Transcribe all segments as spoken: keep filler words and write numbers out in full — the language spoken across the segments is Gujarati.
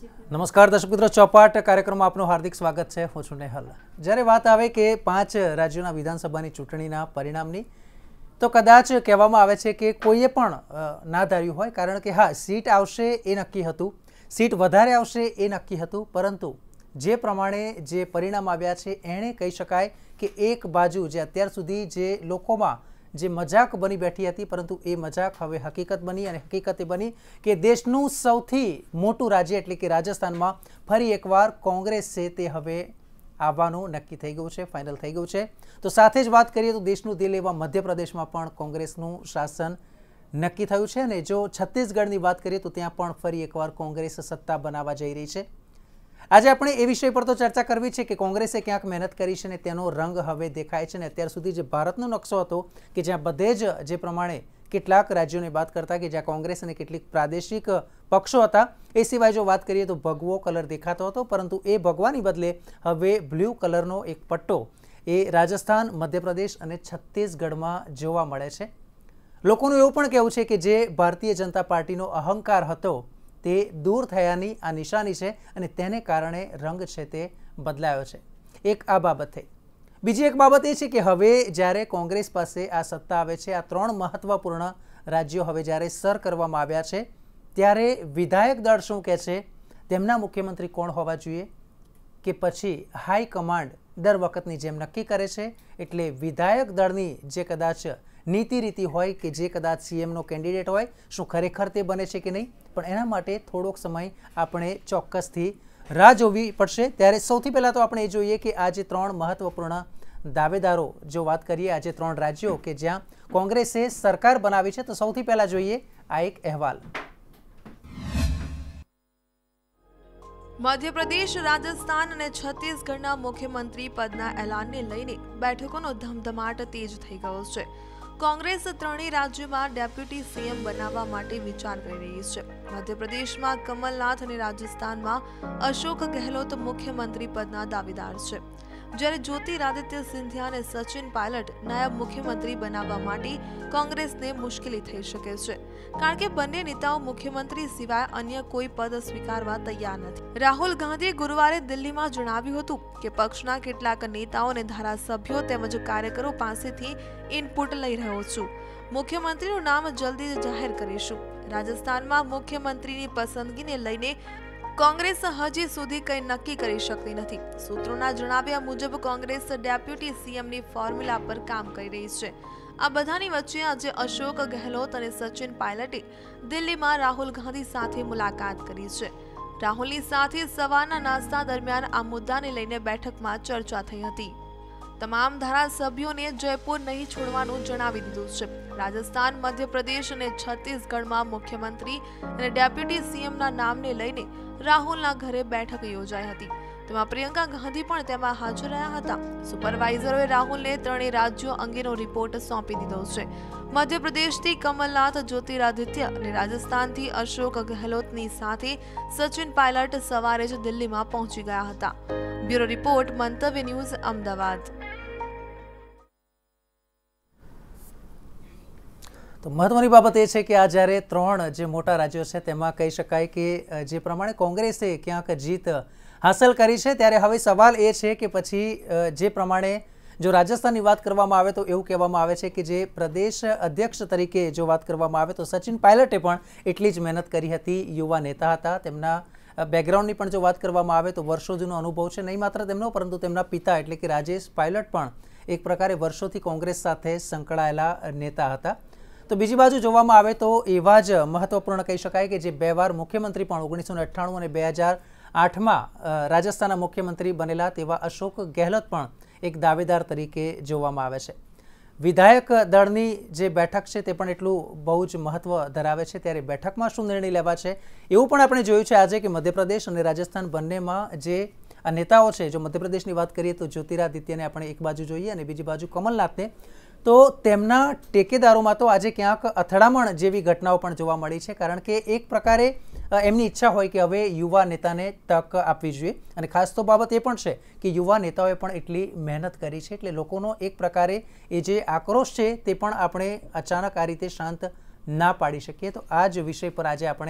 નમસ્કાર દર્શક મિત્રો, ચોપાટ કાર્યક્રમમાં આપનું હાર્દિક સ્વાગત છે. હું છું નેહલ. જ્યારે વાત આવે કે પાંચ રાજ્યોના વિધાનસભાની ચૂંટણીના પરિણામની, તો કદાચ કહેવામાં આવે છે કે કોઈએ પણ ના ધાર્યું હોય, કારણ કે હા, સીટ આવશે એ નક્કી હતું, સીટ વધારે આવશે એ નક્કી હતું, પરંતુ જે પ્રમાણે જે પરિણામ આવ્યા છે એણે કહી શકાય કે એક બાજુ જે અત્યાર સુધી જે લોકોમાં જે મજાક બની બેઠી હતી, પરંતુ એ મજાક હવે હકીકત બની, અને હકીકત એ બની કે દેશનું સૌથી મોટું રાજ્ય એટલે કે રાજસ્થાનમાં ફરી એકવાર કોંગ્રેસ છે તે હવે આવવાનું નક્કી થઈ ગયું છે, ફાઇનલ થઈ ગયું છે. તો સાથે જ વાત કરીએ તો દેશનું દિલ એવા મધ્યપ્રદેશમાં પણ કોંગ્રેસનું શાસન નક્કી થયું છે, અને જો છત્તીસગઢની વાત કરીએ તો ત્યાં પણ ફરી એકવાર કોંગ્રેસ સત્તા બનાવવા જઈ રહી છે. આજે આપણે એ વિષય પર તો ચર્ચા કરવી છે કે કોંગ્રેસે ક્યાંક મહેનત કરી છે અને તેનો રંગ હવે દેખાય છે. અને અત્યાર સુધી જે ભારતનો નકશો હતો કે જ્યાં બધે જ જે પ્રમાણે કેટલાક રાજ્યોની વાત કરતા કે જ્યાં કોંગ્રેસ અને કેટલીક પ્રાદેશિક પક્ષો હતા, એ સિવાય જો વાત કરીએ તો ભગવો કલર દેખાતો હતો, પરંતુ એ ભગવાની બદલે હવે બ્લુ કલરનો એક પટ્ટો એ રાજસ્થાન, મધ્યપ્રદેશ અને છત્તીસગઢમાં જોવા મળે છે. લોકોનું એવું પણ કહેવું છે કે જે ભારતીય જનતા પાર્ટીનો અહંકાર હતો તે દૂર થયાની આ નિશાની છે, અને તેને કારણે રંગ છે તે બદલાયો છે. એક આ બાબત થઈ. બીજી એક બાબત એ છે કે હવે જ્યારે કોંગ્રેસ પાસે આ સત્તા આવે છે, આ ત્રણ મહત્વપૂર્ણ રાજ્યો હવે જ્યારે સર કરવામાં આવ્યા છે, ત્યારે વિધાયક દળ શું કહે છે, તેમના મુખ્યમંત્રી કોણ હોવા જોઈએ, કે પછી હાઈકમાન્ડ દર વખતની જેમ નક્કી કરે છે. એટલે વિધાયક દળની જે કદાચ નીતિ રીતિ હોય કે જે કદાચ સીએમનો કેન્ડિડેટ હોય, શું ખરેખર તે બને છે કે નહીં, પણ એના માટે થોડોક સમય આપણે ચોક્કસથી રાહ જોવી પડશે. ત્યારે સૌથી પહેલાં તો આપણે એ જોઈએ કે આ જે ત્રણ મહત્વપૂર્ણ દાવેદારો, જો વાત કરીએ આજે ત્રણ રાજ્યો કે જ્યાં કોંગ્રેસે સરકાર બનાવી છે, તો સૌથી પહેલાં જોઈએ આ એક અહેવાલ. મધ્યપ્રદેશ, રાજસ્થાન અને છત્તીસગઢના મુખ્યમંત્રી પદના એલાનને લઈને બેઠકોનો ધમધમાટ તેજ થઈ ગયો છે. કોંગ્રેસ ત્રણેય રાજ્યોમાં ડેપ્યુટી સીએમ બનાવવા માટે વિચાર કરી રહી છે. મધ્યપ્રદેશમાં કમલનાથ અને રાજસ્થાનમાં અશોક ગેહલોત મુખ્યમંત્રી પદના દાવેદાર છે, જ્યારે જ્યોતિરાદિત્ય સિંધિયા અને સચિન પાયલટ નાયબ મુખ્યમંત્રી બનાવવા માટે કોંગ્રેસને મુશ્કેલી થઈ શકે છે, કારણ કે બંને નેતાઓ મુખ્યમંત્રી સિવાય અન્ય કોઈ પદ સ્વીકારવા તૈયાર નથી. રાહુલ ગાંધીએ ગુરુવારે દિલ્હીમાં જણાવ્યું હતું કે પક્ષના કેટલાક નેતાઓ અને ધારાસભ્યો તેમજ કાર્યકરો પાસેથી ઇનપુટ લઈ રહ્યો છું. મુખ્યમંત્રીનું નામ જલ્દી જ જાહેર કરીશું. રાજસ્થાનમાં મુખ્યમંત્રીની પસંદગીને લઈને કોંગ્રેસ હજી સુધી કંઈ નક્કી કરી શકતી નથી. સૂત્રોના જણાવ્યા મુજબ કોંગ્રેસ ડેપ્યુટી સીએમની ફોર્મ્યુલા પર કામ કરી રહી છે. આ બધાની વચ્ચે આજે અશોક ગેહલોત અને સચિન પાયલટે દિલ્હીમાં રાહુલ ગાંધી સાથે મુલાકાત કરી છે. રાહુલની સાથે સવારના નાસ્તા દરમિયાન આ મુદ્દાને લઈને બેઠકમાં ચર્ચા થઈ હતી. તમામ ધારાસભ્યોને જયપુર નહીં છોડવાનું જણાવી દીધું છે. રાજસ્થાન, મધ્યપ્રદેશ અને છત્તીસગઢમાં મુખ્યમંત્રી અને ડેપ્યુટી સીએમના નામને લઈને રાહુલના ઘરે બેઠક યોજાઈ હતી. તેમાં પ્રિયંકા ગાંધી પણ તેમાં હાજર રહ્યા હતા. સુપરવાઇઝરોએ રાહુલને ત્રણેય રાજ્યો અંગેનો રિપોર્ટ સોંપી દીધો છે. મધ્યપ્રદેશથી કમલનાથ, જ્યોતિરાદિત્ય અને રાજસ્થાનથી અશોક ગેહલોતની સાથે સચિન પાયલટ સવારે જ દિલ્હીમાં પહોંચી ગયા હતા. Bureau report, Mantavya news, Ahmedabad. તો મહત્વની બાબત એ છે કે આ જ્યારે ત્રણ જે મોટા રાજ્યો છે તેમાં કહી શકાય કે જે પ્રમાણે કોંગ્રેસે ક્યાંક જીત હાંસલ કરી છે, ત્યારે હવે સવાલ એ છે કે પછી જે પ્રમાણે જો રાજસ્થાનની વાત કરવામાં આવે તો એવું કહેવામાં આવે છે કે જે પ્રદેશ અધ્યક્ષ તરીકે જો વાત કરવામાં આવે તો સચિન પાયલટે પણ એટલી જ મહેનત કરી હતી. યુવા નેતા હતા. તેમના બેકગ્રાઉન્ડની પણ જો વાત કરવામાં આવે તો વર્ષો જૂનો અનુભવ છે, નહીં માત્ર તેમનો પરંતુ તેમના પિતા એટલે કે રાજેશ પાયલટ પણ એક પ્રકારે વર્ષોથી કોંગ્રેસ સાથે સંકળાયેલા નેતા હતા. તો બીજી બાજુ જોવામાં આવે તો એવા જ મહત્વપૂર્ણ કહી શકાય કે જે બે વાર મુખ્યમંત્રી પણ ઓગણીસો અઠ્ઠાણું અને બે હજાર આઠમાં રાજસ્થાનના મુખ્યમંત્રી બનેલા તેવા અશોક ગેહલોત પણ એક દાવેદાર તરીકે જોવામાં આવે છે. વિધાયક દળની જે બેઠક છે તે પણ એટલું બહુ જ મહત્વ ધરાવે છે. ત્યારે બેઠકમાં શું નિર્ણય લેવા છે એવું પણ આપણે જોયું છે આજે કે મધ્યપ્રદેશ અને રાજસ્થાન બંનેમાં જે નેતાઓ છે, જો મધ્યપ્રદેશની વાત કરીએ તો જ્યોતિરાદિત્યને આપણે એક બાજુ જોઈએ અને બીજી બાજુ કમલનાથને, તો તેમના ટેકેદારોમાં તો આજે ક્યાંક અથડામણ જેવી ઘટનાઓ પણ જોવા મળી છે, કારણ કે એક પ્રકારે એમની ઈચ્છા હોય કે હવે યુવા નેતાને તક આપવી જોઈએ. અને ખાસ તો બાબત એ પણ છે કે યુવા નેતાઓએ પણ એટલી મહેનત કરી છે, એટલે લોકોનો એક પ્રકારે એ જે આક્રોશ છે તે પણ આપણે અચાનક આ રીતે શાંત ના પાડી શકીએ. તો આ જ વિષય પર આજે આપણે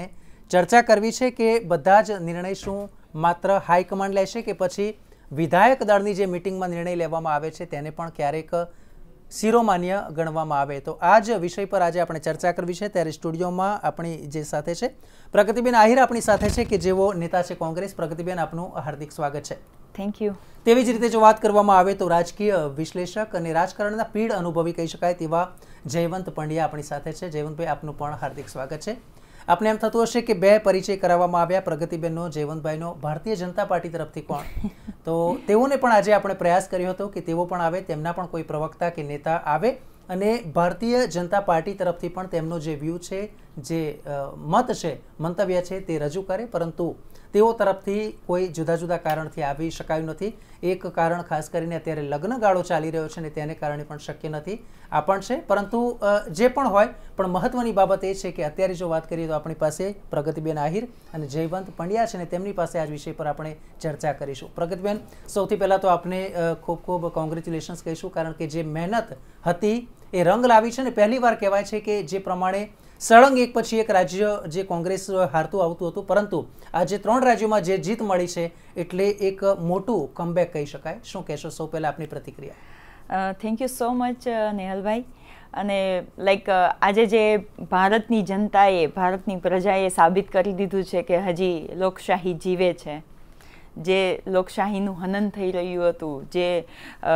ચર્ચા કરવી છે કે બધા જ નિર્ણય શું માત્ર હાઈકમાન્ડ લેશે કે પછી વિધાયક દળની જે મિટિંગમાં નિર્ણય લેવામાં આવે છે તેને પણ ક્યારેક શિરોમાન્ય ગણવામાં આવે. તો આ જ વિષય પર આજે આપણે ચર્ચા કરવી છે. ત્યારે સ્ટુડિયોમાં આપણી જે સાથે છે પ્રગતિબેન આહિર આપણી સાથે છે કે જેઓ નેતા છે કોંગ્રેસ. પ્રગતિબેન, આપનું હાર્દિક સ્વાગત છે. Thank you. તેવી જ રીતે જો વાત કરવામાં આવે તો રાજકીય વિશ્લેષક અને રાજકારણના પીઢ અનુભવી કહી શકાય તેવા જયવંત પંડ્યા આપણી સાથે છે. જયવંતભાઈ, આપનું પણ હાર્દિક સ્વાગત છે. આપને એમ થતું હશે કે બે પરિચય કરાવવામાં આવ્યા, પ્રગતિબેનનો, જયવંતભાઈનો. ભારતીય જનતા પાર્ટી તરફથી કોણ? તો તેઓને પણ આજે આપણે પ્રયાસ કર્યો હતો કે તેઓ પણ આવે, તેમના પણ કોઈ પ્રવક્તા કે નેતા આવે અને ભારતીય જનતા પાર્ટી તરફથી પણ તેમનો જે વ્યૂ છે, જે મત છે, મંતવ્ય છે તે રજૂ કરે, પરંતુ તેઓ તરફથી કોઈ જુદા જુદા કારણથી આવી શકાયું નથી. એક કારણ ખાસ કરીને અત્યારે લગ્નગાળો ચાલી રહ્યો છે અને તેને કારણે પણ શક્ય નથી. આ પણ છે, પરંતુ જે પણ હોય, પણ મહત્વની બાબત એ છે કે અત્યારે જો વાત કરીએ તો આપણી પાસે પ્રગતિબેન આહિર અને જયવંત પંડ્યા છે અને તેમની પાસે આ વિષય પર આપણે ચર્ચા કરીશું. પ્રગતિબેન, સૌથી પહેલાં તો આપને ખૂબ ખૂબ કોંગ્રેચ્યુલેશન્સ કહીશું, કારણ કે જે મહેનત હતી એ રંગ લાવી છે. ને પહેલી વાર કહેવાય છે કે જે પ્રમાણે સળંગ એક પછી એક રાજ્ય જે કોંગ્રેસ હારતું આવતું હતું, પરંતુ આજે ત્રણ રાજ્યોમાં જે જીત મળી છે એટલે એક મોટું કમબેક કહી શકાય. શું કહેશો? સૌ પહેલાં આપની પ્રતિક્રિયા. થેન્ક યુ સો મચ નેહલભાઈ. અને લાઈક આજે જે ભારતની જનતાએ, ભારતની પ્રજાએ સાબિત કરી દીધું છે કે હજી લોકશાહી જીવે છે. જે લોકશાહીનું હનન થઈ રહ્યું હતું, જે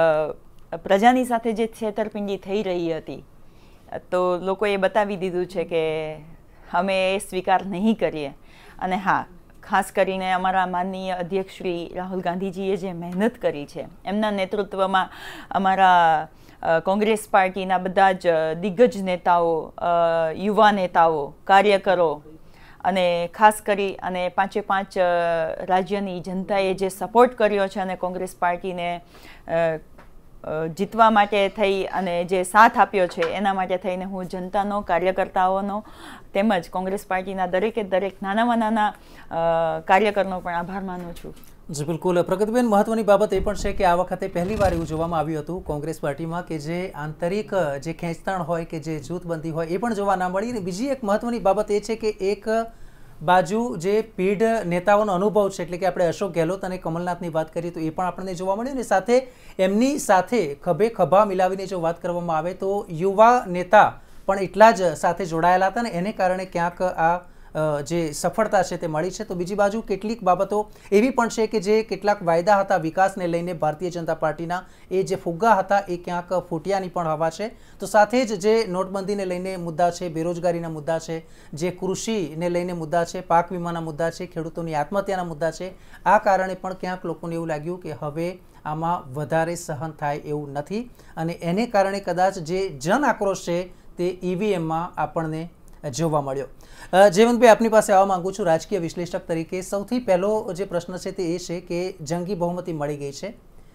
પ્રજાની સાથે જે છેતરપિંડી થઈ રહી હતી, તો લોકોએ બતાવી દીધું છે કે અમે એ સ્વીકાર નહીં કરીએ. અને હા, ખાસ કરીને અમારા માનનીય અધ્યક્ષ શ્રી રાહુલ ગાંધીજીએ જે મહેનત કરી છે, એમના નેતૃત્વમાં અમારા કોંગ્રેસ પાર્ટીના બધા જ દિગ્ગજ નેતાઓ, યુવા નેતાઓ, કાર્યકરો અને ખાસ કરી અને પાંચે પાંચ રાજ્યની જનતાએ જે સપોર્ટ કર્યો છે અને કોંગ્રેસ પાર્ટીને જીતવા માટે થઈ અને જે સાથ આપ્યો છે એના માટે થઈને હું જનતાનો, કાર્યકર્તાઓનો તેમજ કોંગ્રેસ પાર્ટીના દરેકે દરેક નાનામાં નાના કાર્યકરનો પણ આભાર માનું છું. જી બિલકુલ. પ્રગતિબેન, મહત્વની બાબત એ પણ છે કે આ વખતે પહેલી વાર એવું જોવામાં આવ્યું હતું કોંગ્રેસ પાર્ટીમાં કે જે આંતરિક જે ખેંચતાણ હોય કે જે જૂથબંધી હોય એ પણ જોવા ના મળી. અને બીજી એક મહત્વની બાબત એ છે કે એક બાજુ જે પીઢ નેતાઓનો અનુભવ છે, એટલે કે આપણે અશોક ગેહલોત અને કમલનાથની વાત કરીએ તો એ પણ આપણને જોવા મળ્યું. અને સાથે એમની સાથે ખભે ખભા મિલાવીને જો વાત કરવામાં આવે તો યુવા નેતા પણ એટલા જ સાથે જોડાયેલા હતા ને એને કારણે ક્યાંક આ જે સફળતા છે તે મળી છે. તો બીજી બાજુ કેટલીક બાબતો એવી પણ છે કે જે કેટલાક વાયદા હતા વિકાસને લઈને ભારતીય જનતા પાર્ટીના, એ જે ફુગ્ગા હતા એ ક્યાંક ફૂટ્યાની પણ હવા છે. તો સાથે જ જે નોટબંધીને લઈને મુદ્દા છે, બેરોજગારીના મુદ્દા છે, જે કૃષિને લઈને મુદ્દા છે, પાક વીમાના મુદ્દા છે, ખેડૂતોની આત્મહત્યાના મુદ્દા છે, આ કારણે પણ ક્યાંક લોકોને એવું લાગ્યું કે હવે આમાં વધારે સહન થાય એવું નથી. અને એને કારણે કદાચ જે જન આક્રોશ છે તે ઈવીએમમાં આપણને જોવા મળ્યો. જયવંતભાઈ, આપની પાસે આવવા માંગુ છું રાજકીય વિશ્લેષક તરીકે. સૌથી પહેલો જે પ્રશ્ન છે તે એ છે કે જંગી બહુમતી મળી ગઈ છે.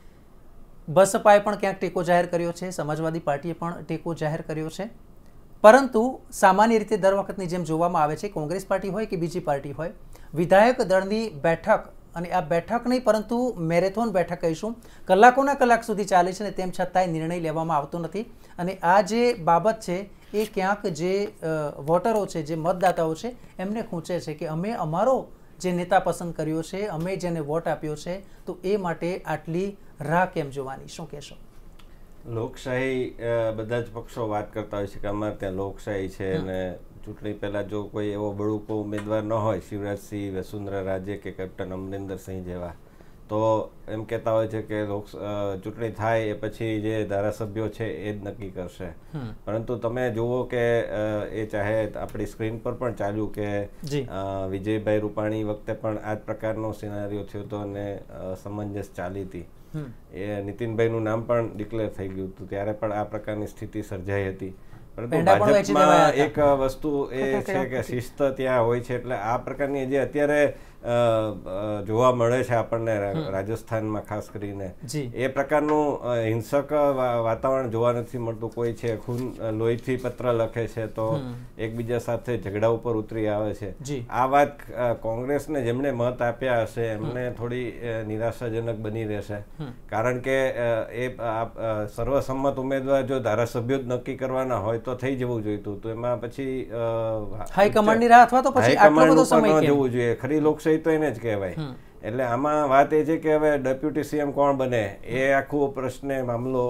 બસપાએ પણ ક્યાંક ટેકો જાહેર કર્યો છે, સમાજવાદી પાર્ટીએ પણ ટેકો જાહેર કર્યો છે, પરંતુ સામાન્ય રીતે દર વખતની જેમ જોવામાં આવે છે, કોંગ્રેસ પાર્ટી હોય કે બીજી પાર્ટી હોય, વિધાયક દળની બેઠક, અને આ બેઠક નહીં પરંતુ મેરેથોન બેઠક કહીશું, કલાકોના કલાક સુધી ચાલે છે ને તેમ છતાંય નિર્ણય લેવામાં આવતો નથી. અને આ જે બાબત છે એ ક્યાંક જે વોટરો છે, જે મતદાતાઓ છે, એમને ખૂંચે છે કે અમે અમારો જે નેતા પસંદ કર્યો છે, અમે જેને વોટ આપ્યો છે, તો એ માટે આટલી રાહ કેમ જોવાની? શું કહેશો? લોકશાહી, બધા જ પક્ષો વાત કરતા હોય છે કે અમારે ત્યાં લોકશાહી છે અને ચૂંટણી પહેલાં જો કોઈ એવો બળુકો ઉમેદવાર ન હોય, શિવરાજસિંહ, વસુંધરા રાજે કે કેપ્ટન અમરિંદરસિંહ જેવા, તો એમ કહેતા હોય છે કે લોક ચૂંટણી થાય એ પછી જે ધારાસભ્યો છે એ જ નક્કી કરશે. પરંતુ તમે જુઓ કે એ ચાહે આપણી સ્ક્રીન પર પણ ચાલ્યું કે વિજયભાઈ રૂપાણી વખતે પણ આ જ પ્રકારનો સિનારીઓ થયો હતો અને સમંજસ ચાલી હતી. એ નીતિનભાઈનું નામ પણ ડિક્લેર થઈ ગયું હતું, ત્યારે પણ આ પ્રકારની સ્થિતિ સર્જાઈ હતી. પરંતુ ભાજપમાં એક વસ્તુ એ છે કે શિસ્ત ત્યાં હોય છે, એટલે આ પ્રકારની જે અત્યારે જોવા મળે છે આપણને રાજસ્થાનમાં ખાસ કરીને, એ પ્રકારનું હિંસક વાતાવરણ જોવા નથી મળતું. કોઈ છે ખૂન લોહીથી પત્ર લખે છે તો એકબીજા સાથે ઝઘડા ઉપર ઉતરી આવે છે. આ વાત કોંગ્રેસને જેમણે મત આપ્યા હશે એમને થોડી નિરાશાજનક બની રહેશે, કારણ કે એ સર્વસંમત ઉમેદવાર જો ધારાસભ્યો જ નક્કી કરવાના હોય તો થઈ જવું જોઈતું, તો એમાં પછી હાઈકમાન્ડની રાહ અથવા તો પછી આટલો બધો સમય ન જવું જોઈએ. ખરી લોકશાહી તો એને જ કહેવાય. એટલે આમાં વાત એ છે કે હવે ડેપ્યુટી સીએમ કોણ બને એ આખો પ્રશ્ન મામલો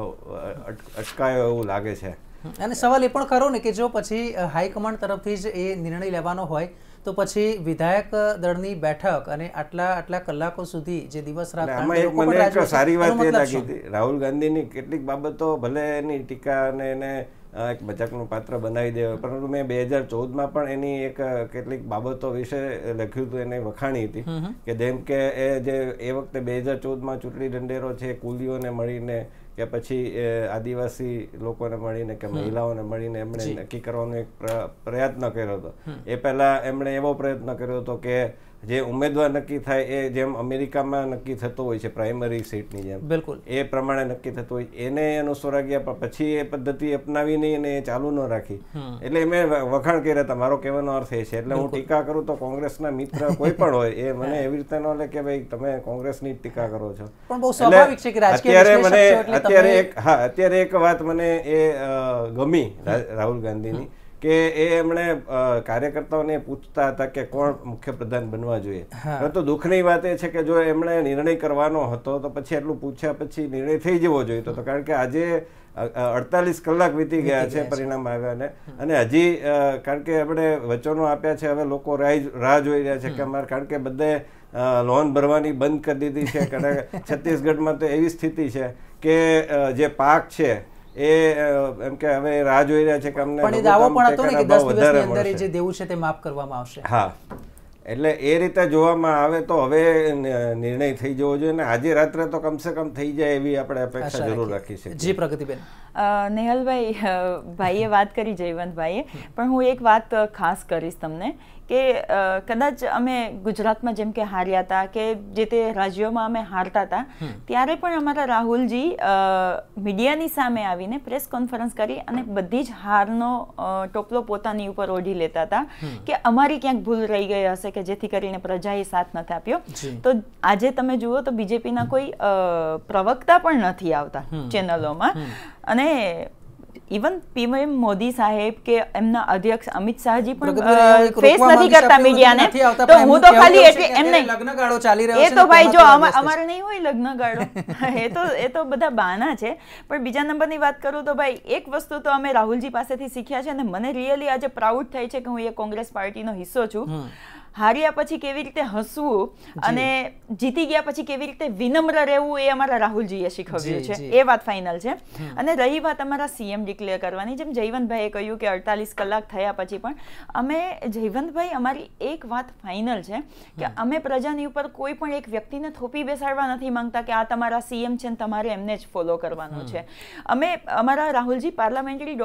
અટકાયો એવું લાગે છે. અને સવાલ એ પણ ખરો ને કે જો પછી હાઈકમાન્ડ તરફથી જ એ નિર્ણય લેવાનો હોય તો પછી વિધાયક દળની બેઠક અને આટલા આટલા કલાકો સુધી જે દિવસ રાત આમાં એક મને એક સારી વાત એ લાગી હતી, રાહુલ ગાંધીની કેટલીક બાબતો ભલે એની ટીકા અને એને એક મજાકનું પાત્ર બનાવી દેવાય, પરંતુ મેં બે હજાર ચૌદમાં પણ એની એક કેટલીક બાબતો વિશે લખ્યું હતું, એને વખાણી હતી કે જેમ કે એ જે એ વખતે બે હજાર ચૌદમાં ચૂંટણી ઢંઢેરો છે કુલીઓને મળીને કે પછી આદિવાસી લોકોને મળીને કે મહિલાઓને મળીને એમણે નક્કી કરવાનો એક પ્રયત્ન કર્યો હતો. એ પહેલા એમણે એવો પ્રયત્ન કર્યો હતો કે જે ઉમેદવાર નક્કી થાય એ જેમ અમેરિકામાં નક્કી થતો હોય છે પ્રાઇમરી સીટની જેમ, બિલકુલ એ પ્રમાણે નક્કી થતું હોય, એને અનુસરા ગયા પછી એ પદ્ધતિ અપનાવી નહીં અને એ ચાલુ ન રાખી. એટલે મેં વખાણ કર્યા હતા, મારો કહેવાનો અર્થ એ છે. એટલે હું ટીકા કરું તો કોંગ્રેસના મિત્ર કોઈ પણ હોય એ મને એવી રીતે ન લે કે ભાઈ તમે કોંગ્રેસની જ ટીકા કરો છો. પણ બહુ સ્વાભાવિક છે કે રાજકીય અત્યારે મને અત્યારે એક હા અત્યારે એક વાત મને એ ગમી રાહુલ ગાંધીની કે એ એમણે કાર્યકર્તાઓને પૂછતા હતા કે કોણ મુખ્યપ્રધાન બનવા જોઈએ. તો દુઃખની વાત એ છે કે જો એમણે નિર્ણય કરવાનો હતો તો પછી એટલું પૂછ્યા પછી નિર્ણય થઈ જવો જોઈતો હતો, કારણ કે આજે અડતાલીસ કલાક વીતી ગયા છે પરિણામ આવ્યાને, અને હજી કારણ કે આપણે વચનો આપ્યા છે, હવે લોકો રાહ જોઈ રહ્યા છે કે અમારે, કારણ કે બધે લોન ભરવાની બંધ કરી દીધી છે. કારણ છત્તીસગઢમાં તો એવી સ્થિતિ છે કે જે પાક છે એ એમ કે હવે રાહ જોઈ રહ્યા છે કે અમને પણ એ દાવો પણ હતો ને કે દસ દિવસની અંદર જે દેવું છે તે માફ કરવામાં આવશે. હા, એટલે એ રીતે જોવામાં આવે તો હવે નિર્ણય થઈ જવો જોઈએ ને આજે રાત્રે તો કમસે કમ થઈ જાય એવી આપણે અપેક્ષા જરૂર રાખી છે. જી પ્રગતિબેન. નેહલભાઈ, ભાઈએ વાત કરી જયવંતભાઈએ, પણ હું એક વાત ખાસ કરીશ તમને કે કદાચ અમે ગુજરાતમાં જેમ કે હાર્યા હતા કે જે તે રાજ્યોમાં અમે હારતા હતા ત્યારે પણ અમારા રાહુલજી મીડિયાની સામે આવીને પ્રેસ કોન્ફરન્સ કરી અને બધી જ હારનો ટોપલો પોતાની ઉપર ઓઢી લેતા હતા કે અમારી ક્યાંક ભૂલ રહી ગઈ હશે કે જેથી કરીને પ્રજાએ સાથ નથી આપ્યો. તો આજે તમે જુઓ તો બીજેપીના કોઈ પ્રવક્તા પણ નથી આવતા ચેનલોમાં, અને ઇવન પીએમ મોદી સાહેબ કે એમના અધ્યક્ષ અમિત શાહજી પણ ફેસ નથી કરતા મીડિયાને. તો હું તો ખાલી એટલે એમ નહીં, લગ્નગાળો ચાલી રહ્યો છે, એ તો ભાઈ જો અમારે નહીં હોય લગ્નગાળો, એ તો એ તો બધા બહાના છે. પણ બીજા નંબરની વાત કરું તો ભાઈ એક વસ્તુ તો અમે રાહુલજી પાસેથી શીખ્યા છે, અને મને રિયલી આજે પ્રાઉડ થાય છે કે હું એ કોંગ્રેસ પાર્ટીનો હિસ્સો છું. હાર્યા પછી કેવી રીતે હસવું અને જીતી ગયા પછી કેવી રીતે વિનમ્ર રહેવું એ અમારા રાહુલજીએ શીખવ્યું છે, એ વાત ફાઇનલ છે. અને રહી વાત અમારા સીએમ ડિક્લેર કરવાની, જેમ જયવંતભાઈએ કહ્યું કે અડતાલીસ કલાક થયા પછી પણ અમે, જયવંતભાઈ અમારી એક વાત ફાઇનલ છે કે અમે પ્રજાની ઉપર કોઈ પણ એક વ્યક્તિને થોપી બેસાડવા નથી માંગતા કે આ તમારા સીએમ છે ને તમારે એમને જ ફોલો કરવાનું છે. અમે અમારા રાહુલજી પાર્લામેન્ટરી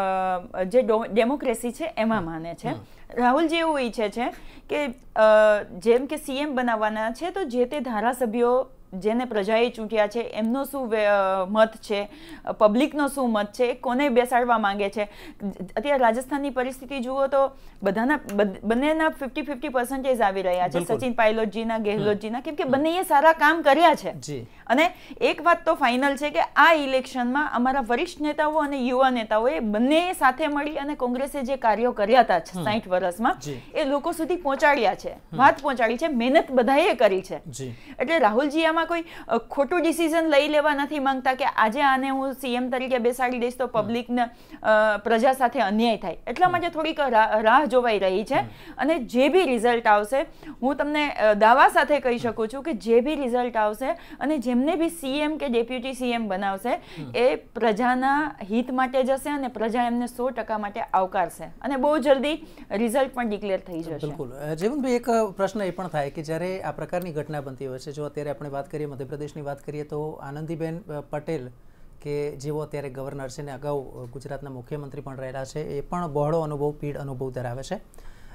જે ડેમોક્રેસી છે એમાં માને છે. રાહુલજી એવું ઈચ્છે છે કે જેમ કે સીએમ બનાવવાના છે તો જે તે ધારાસભ્યો જેને પ્રજાએ ચૂંટ્યા છે એમનો શું મત છે, પબ્લિકનો શું મત છે, કોને બેસાડવા માંગે છે. અત્યારે રાજસ્થાનની પરિસ્થિતિ જુઓ તો બધાના બંનેના ફિફ્ટી ફિફ્ટી પર્સન્ટેજ આવી રહ્યા છે, સચિન પાયલોટજીના, ગેહલોતજીના, કેમ કે બંનેએ સારા કામ કર્યા છે. અને એક વાત તો ફાઇનલ છે કે આ ઇલેક્શનમાં અમારા વરિષ્ઠ નેતાઓ અને યુવા નેતાઓએ બંનેએ સાથે મળી અને કોંગ્રેસે જે કાર્યો કર્યા હતા સાઠ વર્ષમાં એ લોકો સુધી પહોંચાડ્યા છે, વાત પહોંચાડી છે, મહેનત બધાએ કરી છે. એટલે રાહુલજી આમાં કોઈ ખોટું ડિસિઝન લઈ લેવા નથી માંગતા કે આજે આને હું સીએમ તરીકે બેસાડી દઈશ તો પબ્લિકને પ્રજા સાથે અન્યાય થાય, એટલા માટે થોડીક રાહ જોવાઈ રહી છે. અને જે બી રિઝલ્ટ આવશે, હું તમને દાવા સાથે કહી શકું છું કે જે બી રિઝલ્ટ આવશે અને જેમને બી સીએમ કે ડેપ્યુટી સીએમ બનાવશે એ પ્રજાના હિત માટે જશે અને પ્રજા એમને સો ટકા માટે આવકારશે અને બહુ જલ્દી રિઝલ્ટ પણ ડિક્લેર થઈ જશે. બિલકુલ. જીવનભાઈ, એક પ્રશ્ન એ પણ થાય કે જ્યારે આ પ્રકારની ઘટના બનતી હોય છે, જો અત્યારે આપણે વાત કરીએ મધ્યપ્રદેશની વાત કરીએ તો આનંદીબેન પટેલ કે જેઓ અત્યારે ગવર્નર છે ને અગાઉ ગુજરાતના મુખ્યમંત્રી પણ રહેલા છે, એ પણ બહોળો અનુભવ, પીઢ અનુભવ ધરાવે છે.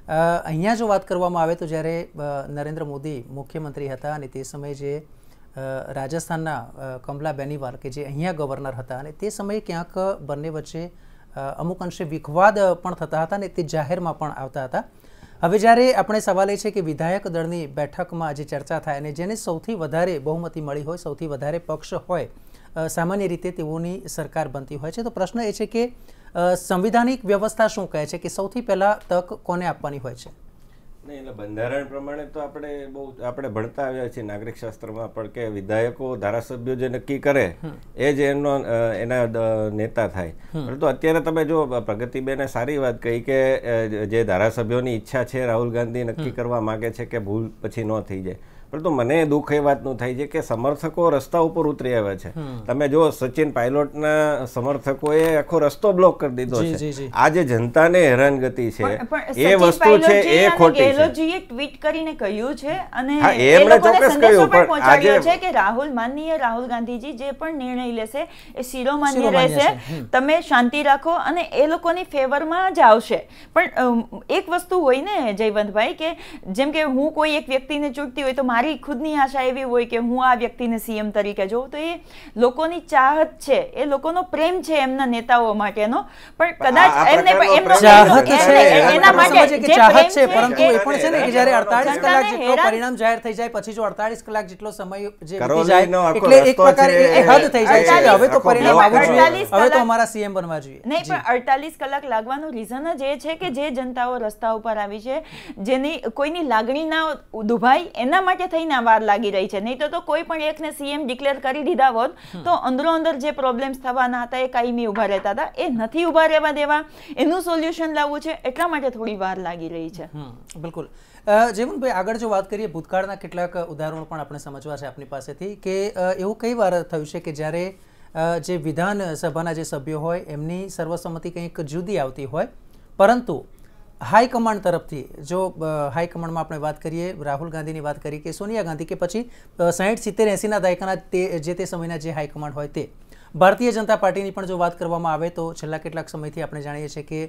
અહીંયા જો વાત કરવામાં આવે તો જ્યારે નરેન્દ્ર મોદી મુખ્યમંત્રી હતા અને તે સમયે જે રાજસ્થાનના કમલા બેનીવાલ કે જે અહીંયા ગવર્નર હતા અને તે સમયે ક્યાંક બંને વચ્ચે અમુક અંશે વિખવાદ પણ થતા હતા અને તે જાહેરમાં પણ આવતા હતા. હવે જ્યારે આપણે સવાલ એ છે કે વિધાયક દળની બેઠકમાં જે ચર્ચા થાય અને જેને સૌથી વધારે બહુમતી મળી હોય, સૌથી વધારે પક્ષ હોય, સામાન્ય રીતે તેઓની સરકાર બનતી હોય છે. તો પ્રશ્ન એ છે કે સંવિધાનિક વ્યવસ્થા શું કહે છે કે સૌથી પહેલાં તક કોને આપવાની હોય છે? નહીં, એટલે બંધારણ પ્રમાણે તો આપણે બહુ આપણે ભણતા આવ્યા છીએ નાગરિક શાસ્ત્રમાં પણ કે વિધાયકો ધારાસભ્યો જે નક્કી કરે એ જ એનો એના નેતા થાય. પરંતુ અત્યારે તમે જો પ્રગતિબેને સારી વાત કહી કે જે ધારાસભ્યોની ઈચ્છા છે રાહુલ ગાંધી નક્કી કરવા માગે છે કે ભૂલ પછી ન થઈ જાય. પરંતુ મને દુઃખ એ વાતનું થાય છે કે સમર્થકો રસ્તા ઉપર ઉતરી આવ્યા છે. તમે જો સચિન પાયલોટના સમર્થકોએ આખો રસ્તો બ્લોક કરી દીધો છે. આ જે જનતાને હેરાનગતિ છે એ વસ્તુ છે એ ખોટી છે. ટ્વીટ કરીને કહ્યું છે અને એમણે ચોક્કસ કહ્યું પણ આજે છે કે રાહુલ માનનીય રાહુલ ગાંધીજી જે પણ નિર્ણય લેશે એ શિરોમાન્ય રહેશે. તમે શાંતિ રાખો અને એ લોકોની ફેવરમાં જ આવશે. પણ એક વસ્તુ હોય ને જયવંતભાઈ કે જેમ કે હું કોઈ એક વ્યક્તિને ચૂંટતી હોય તો મારી ખુદની આશા એવી હોય કે હું આ વ્યક્તિને સીએમ તરીકે જોઉં. તો એ લોકોની ચાહત છે, એ લોકોનો પ્રેમ છે એમના નેતાઓ માટેનો. પણ કદાચ એમને એના માટે જે ચાહત છે પરંતુ એ પણ છે ને કે જ્યારે અડતાલીસ કલાક જેટલો પરિણામ જાહેર થઈ જાય પછી જો અડતાલીસ કલાક જેટલો સમય જે વીતી જાય એટલે એક પ્રકારે એ હદ થઈ જાય છે કે હવે તો પરિણામ આવવું જોઈએ, હવે તો અમારા સીએમ બનવા જોઈએ. નહીં, પણ અડતાલીસ કલાક લાગવાનું રીઝન જ એ છે કે જે જનતાઓ રસ્તા ઉપર આવી છે, જેની કોઈની લાગણી ના દુભાઈ, એના માટે થઈને વાર લાગી રહી છે. નહીં તો તો કોઈ પણ એકને સીએમ ડિક્લેર કરી દીધા હોત તો અંદરો અંદર જે પ્રોબ્લેમ્સ થવાના હતા એ કાયમી ઉભા રહેતા હતા. એ નથી ઉભા રહેવા દેવા, એનું સોલ્યુશન લાવવું છે, એટલા માટે થોડી વાર લાગી રહી છે. બિલકુલ. જીવનભાઈ, આગળ જો વાત કરીએ ભૂતકાળના કેટલાક ઉદાહરણો પણ આપણે સમજવા છે આપની પાસેથી કે એવું કઈ વાર થયું છે કે જ્યારે જે વિધાનસભાના જે સભ્યો હોય એમની સર્વસંમતિ કંઈક જુદી આવતી હોય પરંતુ હાઈકમાન્ડ તરફથી, જો હાઈકમાન્ડમાં આપણે વાત કરીએ રાહુલ ગાંધીની વાત કરી કે સોનિયા ગાંધી કે પછી સાહીઠ સિત્તેર એંસીના દાયકાના તે જે તે સમયના જે હાઈકમાન્ડ હોય તે, ભારતીય જનતા પાર્ટીની પણ જો વાત કરવામાં આવે તો છેલ્લા કેટલાક સમયથી આપણે જાણીએ છીએ કે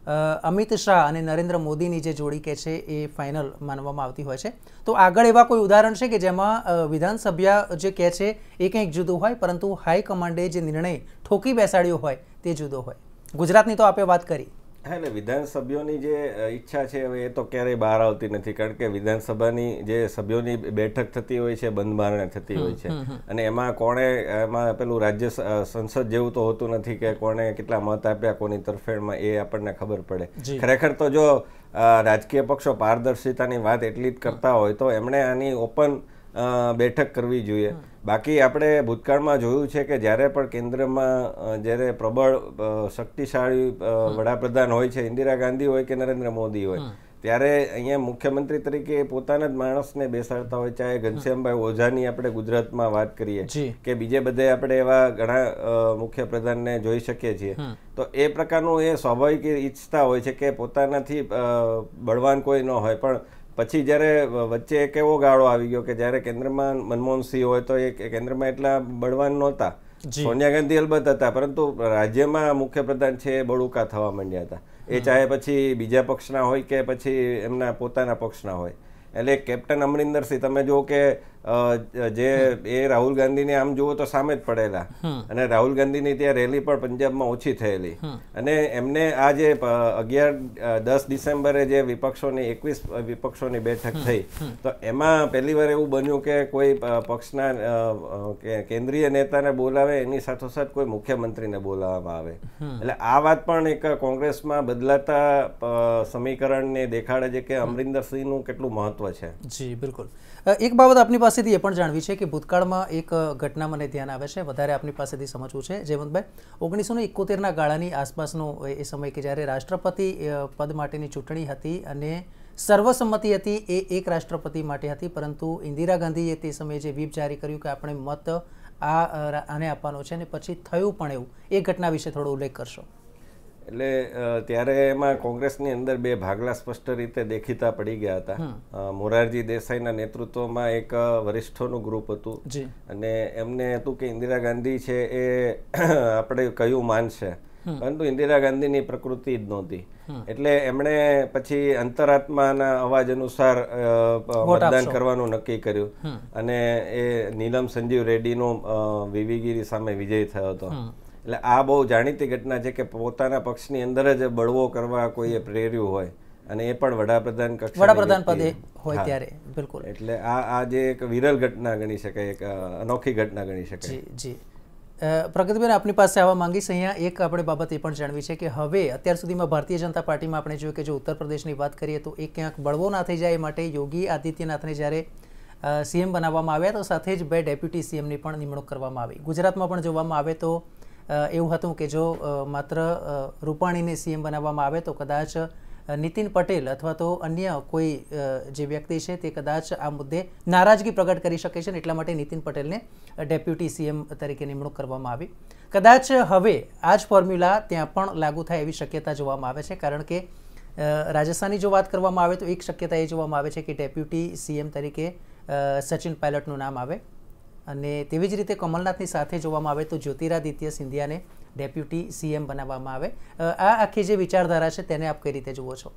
અમિત શાહ અને નરેન્દ્ર મોદીની જે જોડી કે છે એ ફાઇનલ માનવામાં આવતી હોય છે. તો આગળ એવા કોઈ ઉદાહરણ છે કે જેમાં વિધાનસભા જે કહે છે એ કંઈક જુદું હોય પરંતુ હાઈકમાન્ડે જે નિર્ણય ઠોકી બેસાડ્યો હોય તે જુદો હોય? ગુજરાતની તો આપે વાત કરી. હા, એટલે વિધાનસભ્યોની જે ઈચ્છા છે હવે એ તો ક્યારેય બહાર આવતી નથી. કારણ કે વિધાનસભાની જે સભ્યોની બેઠક થતી હોય છે બંધ બારણે થતી હોય છે અને એમાં કોણે એમાં પેલું રાજ્ય સંસદ જેવું તો હોતું નથી કે કોણે કેટલા મત આપ્યા કોની તરફેણમાં, એ આપણને ખબર પડે. ખરેખર તો જો રાજકીય પક્ષો પારદર્શિતાની વાત એટલી જ કરતા હોય તો એમણે આની ઓપન બેઠક કરવી જોઈએ. બાકી આપણે ભૂતકાળમાં જોયું છે કે જ્યારે પણ કેન્દ્રમાં જ્યારે પ્રબળ શક્તિશાળી વડાપ્રધાન હોય છે, ઇન્દિરા ગાંધી હોય કે નરેન્દ્ર મોદી હોય, ત્યારે અહીંયા મુખ્યમંત્રી તરીકે પોતાના જ માણસને બેસાડતા હોય. ચાહે ઘનશ્યામભાઈ ઓઝાની આપણે ગુજરાતમાં વાત કરીએ કે બીજે બધે આપણે એવા ઘણા મુખ્યપ્રધાનને જોઈ શકીએ છીએ. તો એ પ્રકારનું એ સ્વાભાવિક ઈચ્છતા હોય છે કે પોતાનાથી બળવાન કોઈ ન હોય. પણ પછી જ્યારે વચ્ચે એક એવો ગાળો આવી ગયો કે જ્યારે કેન્દ્રમાં મનમોહનસિંહ હોય તો એ કેન્દ્રમાં એટલા બળવાન નહોતા. સોનિયા ગાંધી અલબત્ત હતા પરંતુ રાજ્યમાં મુખ્યપ્રધાન છે એ બળુકા થવા માંડ્યા હતા. એ ચાહે પછી બીજા પક્ષના હોય કે પછી એમના પોતાના પક્ષના હોય. એટલે કેપ્ટન અમરિંદરસિંહ તમે જુઓ કે જે એ રાહુલ ગાંધીને આમ જુઓ તો સામે જ પડેલા અને રાહુલ ગાંધીની ત્યાં રેલી પણ પંજાબમાં ઓછી થયેલી અને એમને આ જે અગિયાર દસ ડિસેમ્બરે જે વિપક્ષોની એકવીસ વિપક્ષોની બેઠક થઈ તો એમાં પહેલી વાર એવું બન્યું કે કોઈ પક્ષના કેન્દ્રીય નેતાને બોલાવે એની સાથોસાથ કોઈ મુખ્યમંત્રીને બોલાવવામાં આવે. એટલે આ વાત પણ એક કોંગ્રેસમાં બદલાતા સમીકરણને દેખાડે છે કે અમરિંદરસિંહનું કેટલું મહત્વ છે. જી બિલકુલ. એક બાબત આપની પાસેથી એ પણ જાણવી છે કે ભૂતકાળમાં એક ઘટના મને ધ્યાન આવે છે, વધારે આપની પાસેથી સમજવું છે જયવંતભાઈ. ઓગણીસો ને એકોતેરના ગાળાની આસપાસનો એ સમય કે જ્યારે રાષ્ટ્રપતિ પદ માટેની ચૂંટણી હતી અને સર્વસંમતિ હતી એ એક રાષ્ટ્રપતિ માટે હતી પરંતુ ઇન્દિરા ગાંધીએ તે સમયે જે વ્હીપ જારી કર્યું કે આપણે મત આ આને આપવાનો છે અને પછી થયું પણ એવું, એ ઘટના વિશે થોડો ઉલ્લેખ કરશો. એટલે ત્યારે એમાં કોંગ્રેસની અંદર બે ભાગલા સ્પષ્ટ રીતે દેખીતા પડી ગયા હતા. મોરારજી દેસાઈના નેતૃત્વમાં એક વરિષ્ઠોનું ગ્રુપ હતું અને એમને હતું કે ઇન્દિરા ગાંધી છે એ આપણે કયું માનશે પરંતુ ઇન્દિરા ગાંધીની પ્રકૃતિ જ નહોતી, એટલે એમણે પછી અંતરાત્માના અવાજ અનુસાર મતદાન કરવાનું નક્કી કર્યું અને એ નીલમ સંજીવ રેડ્ડીનો વીવીગીરી સામે વિજય થયો હતો. એટલે આ બહુ જાણીતી ઘટના છે કે પોતાના પક્ષની અંદર જ બળવો કરવા કોઈએ પ્રેર્યું હોય અને એ પણ વડાપ્રધાન કક્ષાની વડાપ્રધાન પદે હોય ત્યારે. બિલકુલ. એટલે આ આ જે એક વિરલ ઘટના ગણી શકાય, એક અનોખી ઘટના ગણી શકાય. જી જી પ્રગતિબેન, આપની પાસે આવવા માંગીશ. અહીંયા એક આપણે બાબત એ પણ જાણવી છે કે હવે અત્યાર સુધીમાં ભારતીય જનતા પાર્ટીમાં આપણે જોયું કે જો ઉત્તર પ્રદેશની વાત કરીએ તો એ ક્યાંક બળવો ના થઈ જાય એ માટે યોગી આદિત્યનાથને જ્યારે સીએમ બનાવવામાં આવ્યા તો સાથે જ બે ડેપ્યુટી સીએમની પણ નિમણૂક કરવામાં આવી. ગુજરાતમાં પણ જોવામાં આવે તો એવું હતું કે જો માત્ર રૂપાણીને સીએમ બનાવવામાં આવે તો કદાચ નીતિન પટેલ અથવા તો અન્ય કોઈ જે વ્યક્તિ છે તે કદાચ આ મુદ્દે નારાજગી પ્રગટ કરી શકે છે, એટલા માટે નીતિન પટેલને ડેપ્યુટી સીએમ તરીકે નિમણૂક કરવામાં આવી. કદાચ હવે આ જ ફોર્મ્યુલા ત્યાં પણ લાગુ થાય એવી શક્યતા જોવામાં આવે છે, કારણ કે રાજસ્થાનની જો વાત કરવામાં આવે તો એક શક્યતા એ જોવામાં આવે છે કે ડેપ્યુટી સીએમ તરીકે સચિન પાયલટનું નામ આવે અને તેવી જ રીતે કમલનાથની સાથે જોવામાં આવે તો જ્યોતિરાદિત્ય સિંધિયાને ડેપ્યુટી સીએમ બનાવવામાં આવે. આ આખી જે વિચારધારા છે તેને આપ કઈ રીતે જુઓ છો?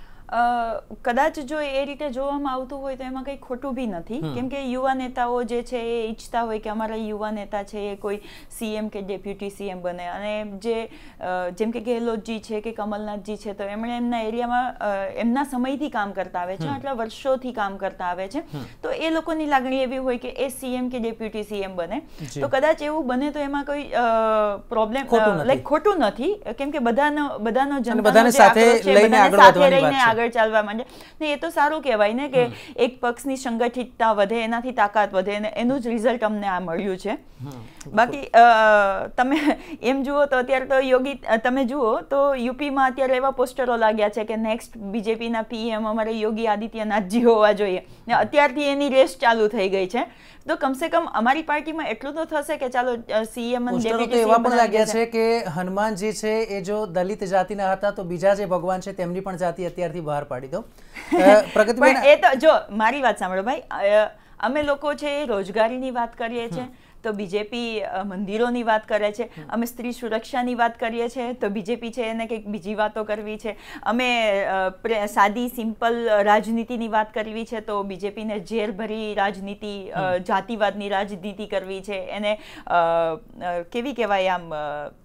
કદાચ જો એ રીતે જોવામાં આવતું હોય તો એમાં કંઈ ખોટું બી નથી, કેમ કે યુવા નેતાઓ જે છે એ ઈચ્છતા હોય કે અમારા યુવા નેતા છે એ કોઈ સીએમ કે ડેપ્યુટી સીએમ બને. અને જે જેમ કે ગેહલોતજી છે કે કમલનાથજી છે તો એમણે એમના એરિયામાં એમના સમયથી કામ કરતા આવે છે, આટલા વર્ષોથી કામ કરતા આવે છે, તો એ લોકોની લાગણી એવી હોય કે એ સીએમ કે ડેપ્યુટી સીએમ બને. તો કદાચ એવું બને તો એમાં કોઈ પ્રોબ્લેમ લાઈક ખોટું નથી, કેમ કે બધાનો બધાનો જનતાનો જે આક્રોશ છે બધાને સાથે રહીને આગળ ચાલવા માંડે ને એ તો સારું કહેવાય ને કે એક પક્ષની સંગઠિતતા વધે, એનાથી તાકાત વધે અને એનું જ રિઝલ્ટ અમને આ મળ્યું છે. બાકી તમે એમ જુઓ તો અત્યારે તો યોગી તમે જુઓ તો યુપીમાં અત્યારે એવા પોસ્ટરો લાગ્યા છે કે નેક્સ્ટ બીજેપીના પીએમ અમારે યોગી આદિત્યનાથજી હોવા જોઈએ, ને અત્યારથી એની રેસ ચાલુ થઈ ગઈ છે. તો કમસે કમ અમારી પાર્ટીમાં એટલું તો થશે કે ચાલો સીએમ એવા પણ લાગ્યા છે કે હનુમાનજી છે એ જો દલિત જાતિના હતા તો બીજા જે ભગવાન છે તેમની પણ જાતિ અત્યારથી બહાર પાડી દો. પ્રગતિબેન, એ તો જો મારી વાત સાંભળો ભાઈ, અમે લોકો છે એ રોજગારીની વાત કરીએ છીએ તો બીજેપી મંદિરોની વાત કરે છે, અમે સ્ત્રી સુરક્ષાની વાત કરીએ છીએ તો બીજેપી છે એને કંઈક બીજી વાતો કરવી છે, અમે સાદી સિમ્પલ રાજનીતિની વાત કરવી છે તો બીજેપીને ઝેરભરી રાજનીતિ, જાતિવાદની રાજનીતિ કરવી છે, એને કેવી કહેવાય આમ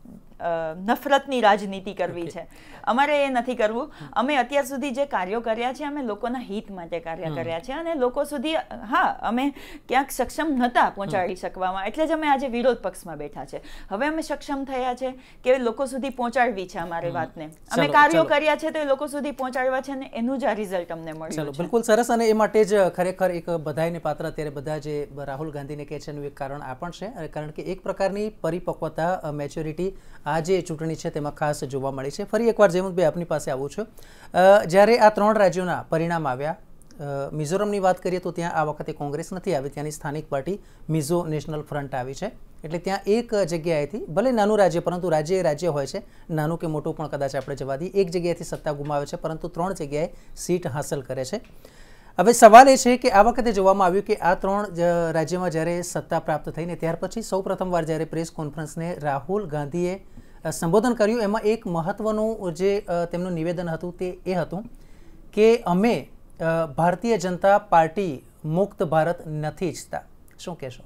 નફરતની રાજનીતિ કરવી છે. અમારે એ નથી કરવું. અમે અત્યાર સુધી જે કાર્યો કર્યા છે અમે લોકોના હિત માટે કાર્ય કર્યા છે અને લોકો સુધી હા અમે ક્યાંક સક્ષમ નહોતા પહોંચાડી શકવામાં, એટલે જ અમે આજે વિરોધ પક્ષમાં બેઠા છે. હવે અમે સક્ષમ થયા છે કે લોકો સુધી પહોંચાડવી છે અમારી વાતને. અમે કાર્યો કર્યા છે તો એ લોકો સુધી પહોંચાડવા છે અને એનું જ આ રિઝલ્ટ અમને મળ્યું છે. બિલકુલ સરસ. અને એ માટે જ ખરેખર એક બધાઈને પાત્ર અત્યારે બધા જે રાહુલ ગાંધીને કહે છે એનું એક કારણ આ પણ છે, કારણ કે એક પ્રકારની પરિપક્વતા, મેચ્યોરિટી આ જે ચૂંટણી છે તેમાં ખાસ જોવા મળી છે. ફરી એકવાર જયમુદભાઈ આપની પાસે આવું છું. જ્યારે આ ત્રણ રાજ્યોના પરિણામ આવ્યા, મિઝોરમની વાત કરીએ તો ત્યાં આ વખતે કોંગ્રેસ નથી આવી, ત્યાંની સ્થાનિક પાર્ટી મિઝો નેશનલ ફ્રન્ટ આવી છે. એટલે ત્યાં એક જગ્યાએથી, ભલે નાનું રાજ્ય પરંતુ રાજ્ય એ રાજ્ય હોય છે, નાનું કે મોટું પણ કદાચ આપણે જવા દઈએ, એક જગ્યાએથી સત્તા ગુમાવે છે પરંતુ ત્રણ જગ્યાએ સીટ હાંસલ કરે છે. હવે સવાલ એ છે કે આ વખતે જોવામાં આવ્યું કે આ ત્રણ રાજ્યમાં જ્યારે સત્તા પ્રાપ્ત થઈને ત્યાર પછી સૌ પ્રથમવાર જ્યારે પ્રેસ કોન્ફરન્સને રાહુલ ગાંધીએ સંબોધન કર્યું, એમાં એક મહત્વનું જે તેમનું નિવેદન હતું તે એ હતું કે અમે ભારતીય જનતા પાર્ટી મુક્ત ભારત નથી ઈચ્છતા. શું કહેશો?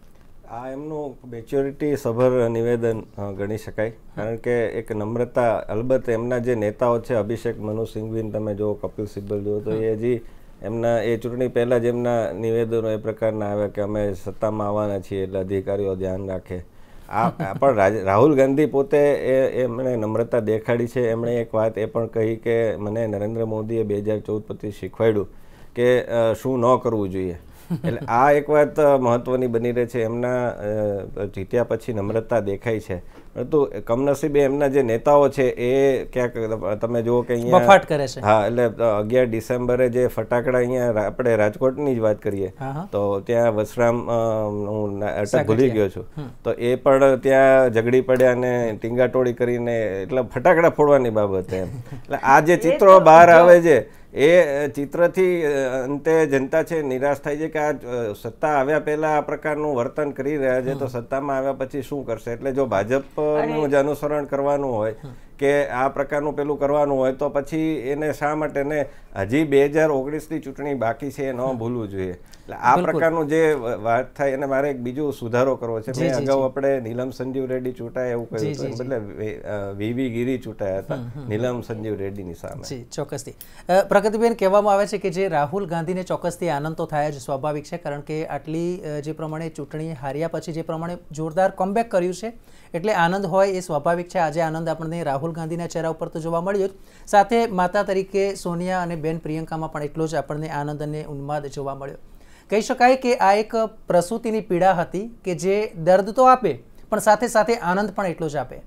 આ એમનું મેચ્યોરિટી સભર નિવેદન ગણી શકાય, કારણ કે એક નમ્રતા, અલબત્ત એમના જે નેતાઓ છે અભિષેક મનુ સિંઘવીને તમે જો, કપિલ સિબ્બલ જો, તો એ હજી એમના એ ચૂંટણી પહેલાં જ એમના નિવેદનો એ પ્રકારના આવ્યા કે અમે સત્તામાં આવવાના છીએ એટલે અધિકારીઓ ધ્યાન રાખે. આ પણ રાહુલ ગાંધી પોતે એ એમણે નમ્રતા દેખાડી છે. એમણે એક વાત એ પણ કહી કે મને નરેન્દ્ર મોદીએ બે હજાર ચૌદ પછી શીખવાડ્યું કે શું ન કરવું જોઈએ. એટલે આ એક વાત મહત્વની બની રહે છે. એમના જીત્યા પછી નમ્રતા દેખાય છે, પરંતુ કમનસીબે એમના જે નેતાઓ છે એ ક્યાંક તમે જુઓ કે અહીંયા બફાટ કરે છે. હા, એટલે અગિયાર ડિસેમ્બરે જે ફટાકડા, અહીંયા આપણે રાજકોટની જ વાત કરીએ તો ત્યાં વસરામ હું અટક ભૂલી ગયો છું, તો એ પણ ત્યાં ઝઘડી પડ્યા ને ટીંગાટોળી કરીને, એટલે ફટાકડા ફોડવાની બાબત એમ. એટલે આ જે ચિત્રો બહાર આવે છે એ ચિત્રથી અંતે જનતા છે નિરાશ થાય છે કે આ સત્તા આવ્યા પહેલા આ પ્રકારનું વર્તન કરી રહ્યા છે તો સત્તામાં આવ્યા પછી શું કરશે. એટલે જો ભાજપ તત્વોનું જ અનુસરણ કરવાનું હોય કે આ પ્રકારનું પેલું કરવાનું હોય તો પછી એને શા માટે ને હજી બે હજાર ઓગણીસની ચૂંટણી બાકી છે એ ન ભૂલવું જોઈએ. એટલે આ પ્રકારનું જે વાત થાય એને મારે એક બીજો સુધારો કરવો છે. મેં અગાઉ આપણે નીલમ સંજીવ રેડ્ડી ચૂંટાયા એવું કહ્યું હતું, બદલે વીવી ગીરી ચૂંટાયા હતા નીલમ સંજીવ રેડ્ડીની સામે. જી ચોક્કસથી પ્રગતિબેન, કહેવામાં આવે છે કે જે રાહુલ ગાંધીને ચોક્કસથી આનંદ તો થાય જ સ્વાભાવિક છે, કારણ કે આટલી જે પ્રમાણે ચૂંટણી હાર્યા પછી જે પ્રમાણે જોરદાર કમબેક કર્યું છે એટલે આનંદ હોય એ સ્વાભાવિક છે. આજે આનંદ આપણને રાહુલ ગાંધીના ચહેરા ઉપર તો જોવા મળ્યો જ, સાથે માતા તરીકે સોનિયા અને બેન પ્રિયંકામાં પણ એટલો જ આપણને આનંદ અને ઉન્માદ જોવા મળ્યો. કહી શકાય કે આ એક પ્રસૂતિની પીડા હતી કે જે દર્દ તો આપે પણ સાથે સાથે આનંદ પણ એટલો જ આપે.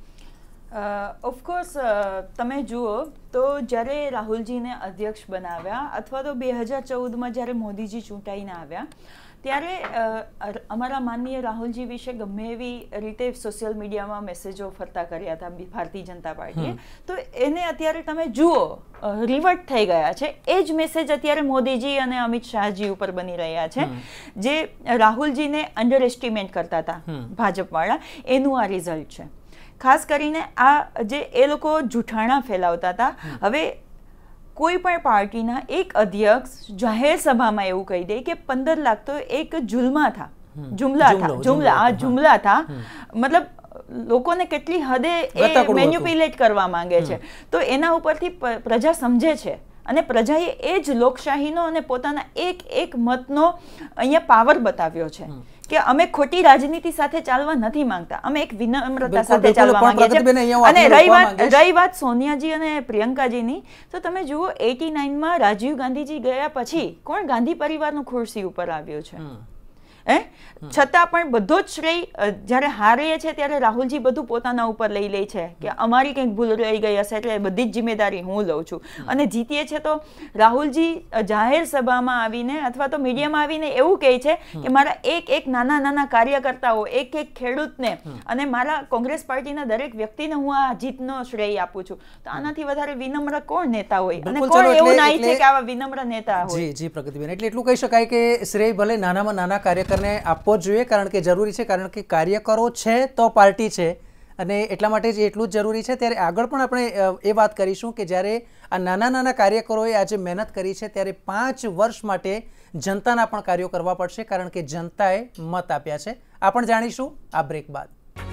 ઓફકોર્સ તમે જુઓ તો જ્યારે રાહુલજીને અધ્યક્ષ બનાવ્યા અથવા તો બે હજાર ચૌદમાં જ્યારે મોદીજી ચૂંટાઈને આવ્યા ત્યારે અમારા માનનીય રાહુલજી વિશે ગમે એવી રીતે સોશિયલ મીડિયામાં મેસેજો ફરતા કર્યા હતા ભારતીય જનતા પાર્ટીએ, તો એને અત્યારે તમે જુઓ રિવર્ટ થઈ ગયા છે. એ જ મેસેજ અત્યારે મોદીજી અને અમિત શાહજી ઉપર બની રહ્યા છે, જે રાહુલજીને અંડર એસ્ટિમેટ કરતા હતા ભાજપવાળા, એનું આ રિઝલ્ટ છે. ખાસ કરીને આ જે એ લોકો જૂઠાણા ફેલાવતા હતા, હવે કોઈ પણ પાર્ટીના એક અધ્યક્ષ જાહેર સભામાં એવું કહી દે કે પંદર લાખ તો એક જુલ્મા થા જુમલા થા જુમલા આ જુમલા થા, મતલબ લોકોને કેટલી હદે એ મેન્યુપ્યુલેટ કરવા માંગે છે. તો એના ઉપરથી પ્રજા સમજે છે અને પ્રજાએ એ જ લોકશાહીનો અને પોતાના એક એક મતનો અહીંયા પાવર બતાવ્યો છે કે અમે ખોટી રાજનીતિ સાથે ચાલવા નથી માંગતા, અમે એક વિનમ્રતા સાથે ચાલવા માંગીએ છીએ. અને રહી વાત રહી વાત સોનિયાજી અને પ્રિયંકાજીની, તો તમે જુઓ એટી નાઇનમાં રાજીવ ગાંધીજી ગયા પછી કોણ ગાંધી પરિવારનું ખુરશી ઉપર આવ્યું છે? હે છતાં પણ બધો જ શ્રેય જ્યારે હારીએ છે ત્યારે રાહુલજી બધું પોતાના ઉપર લઈ લે છે કે અમારી કંઈક ભૂલ રહી ગઈ હશે એટલે બધી જ જિમ્મેદારી હું લઉં છું. અને જીતીએ છે તો રાહુલજી જાહેર સભામાં આવીને અથવા તો મીડિયામાં આવીને એવું કહે છે કે મારા એક એક નાના નાના કાર્યકર્તાઓ, એક એક ખેડૂતને અને મારા કોંગ્રેસ પાર્ટીના દરેક વ્યક્તિને હું આ જીતનો શ્રેય આપું છું. તો આનાથી વધારે વિનમ્ર કોણ નેતા હોય અને કોણ એવું ના ઈચ્છે કે આવા વિનમ્ર નેતા હોય? જી જી પ્રગતિબેન, એટલે એટલું કહી શકાય કે શ્રેય ભલે નાનામાં નાના કાર્યકર ને આપવો જોઈએ, કારણ કે જરૂરી છે, કારણ કે કાર્યકરો છે તો પાર્ટી છે અને એટલા માટે જ એટલું જ જરૂરી છે. ત્યારે આગળ પણ આપણે એ વાત કરીશું કે જ્યારે આ નાના નાના કાર્યકરોએ આજે મહેનત કરી છે ત્યારે પાંચ વર્ષ માટે જનતાના પણ કાર્યો કરવા પડશે, કારણ કે જનતાએ મત આપ્યા છે. આ પણ જાણીશું આ બ્રેક બાદ.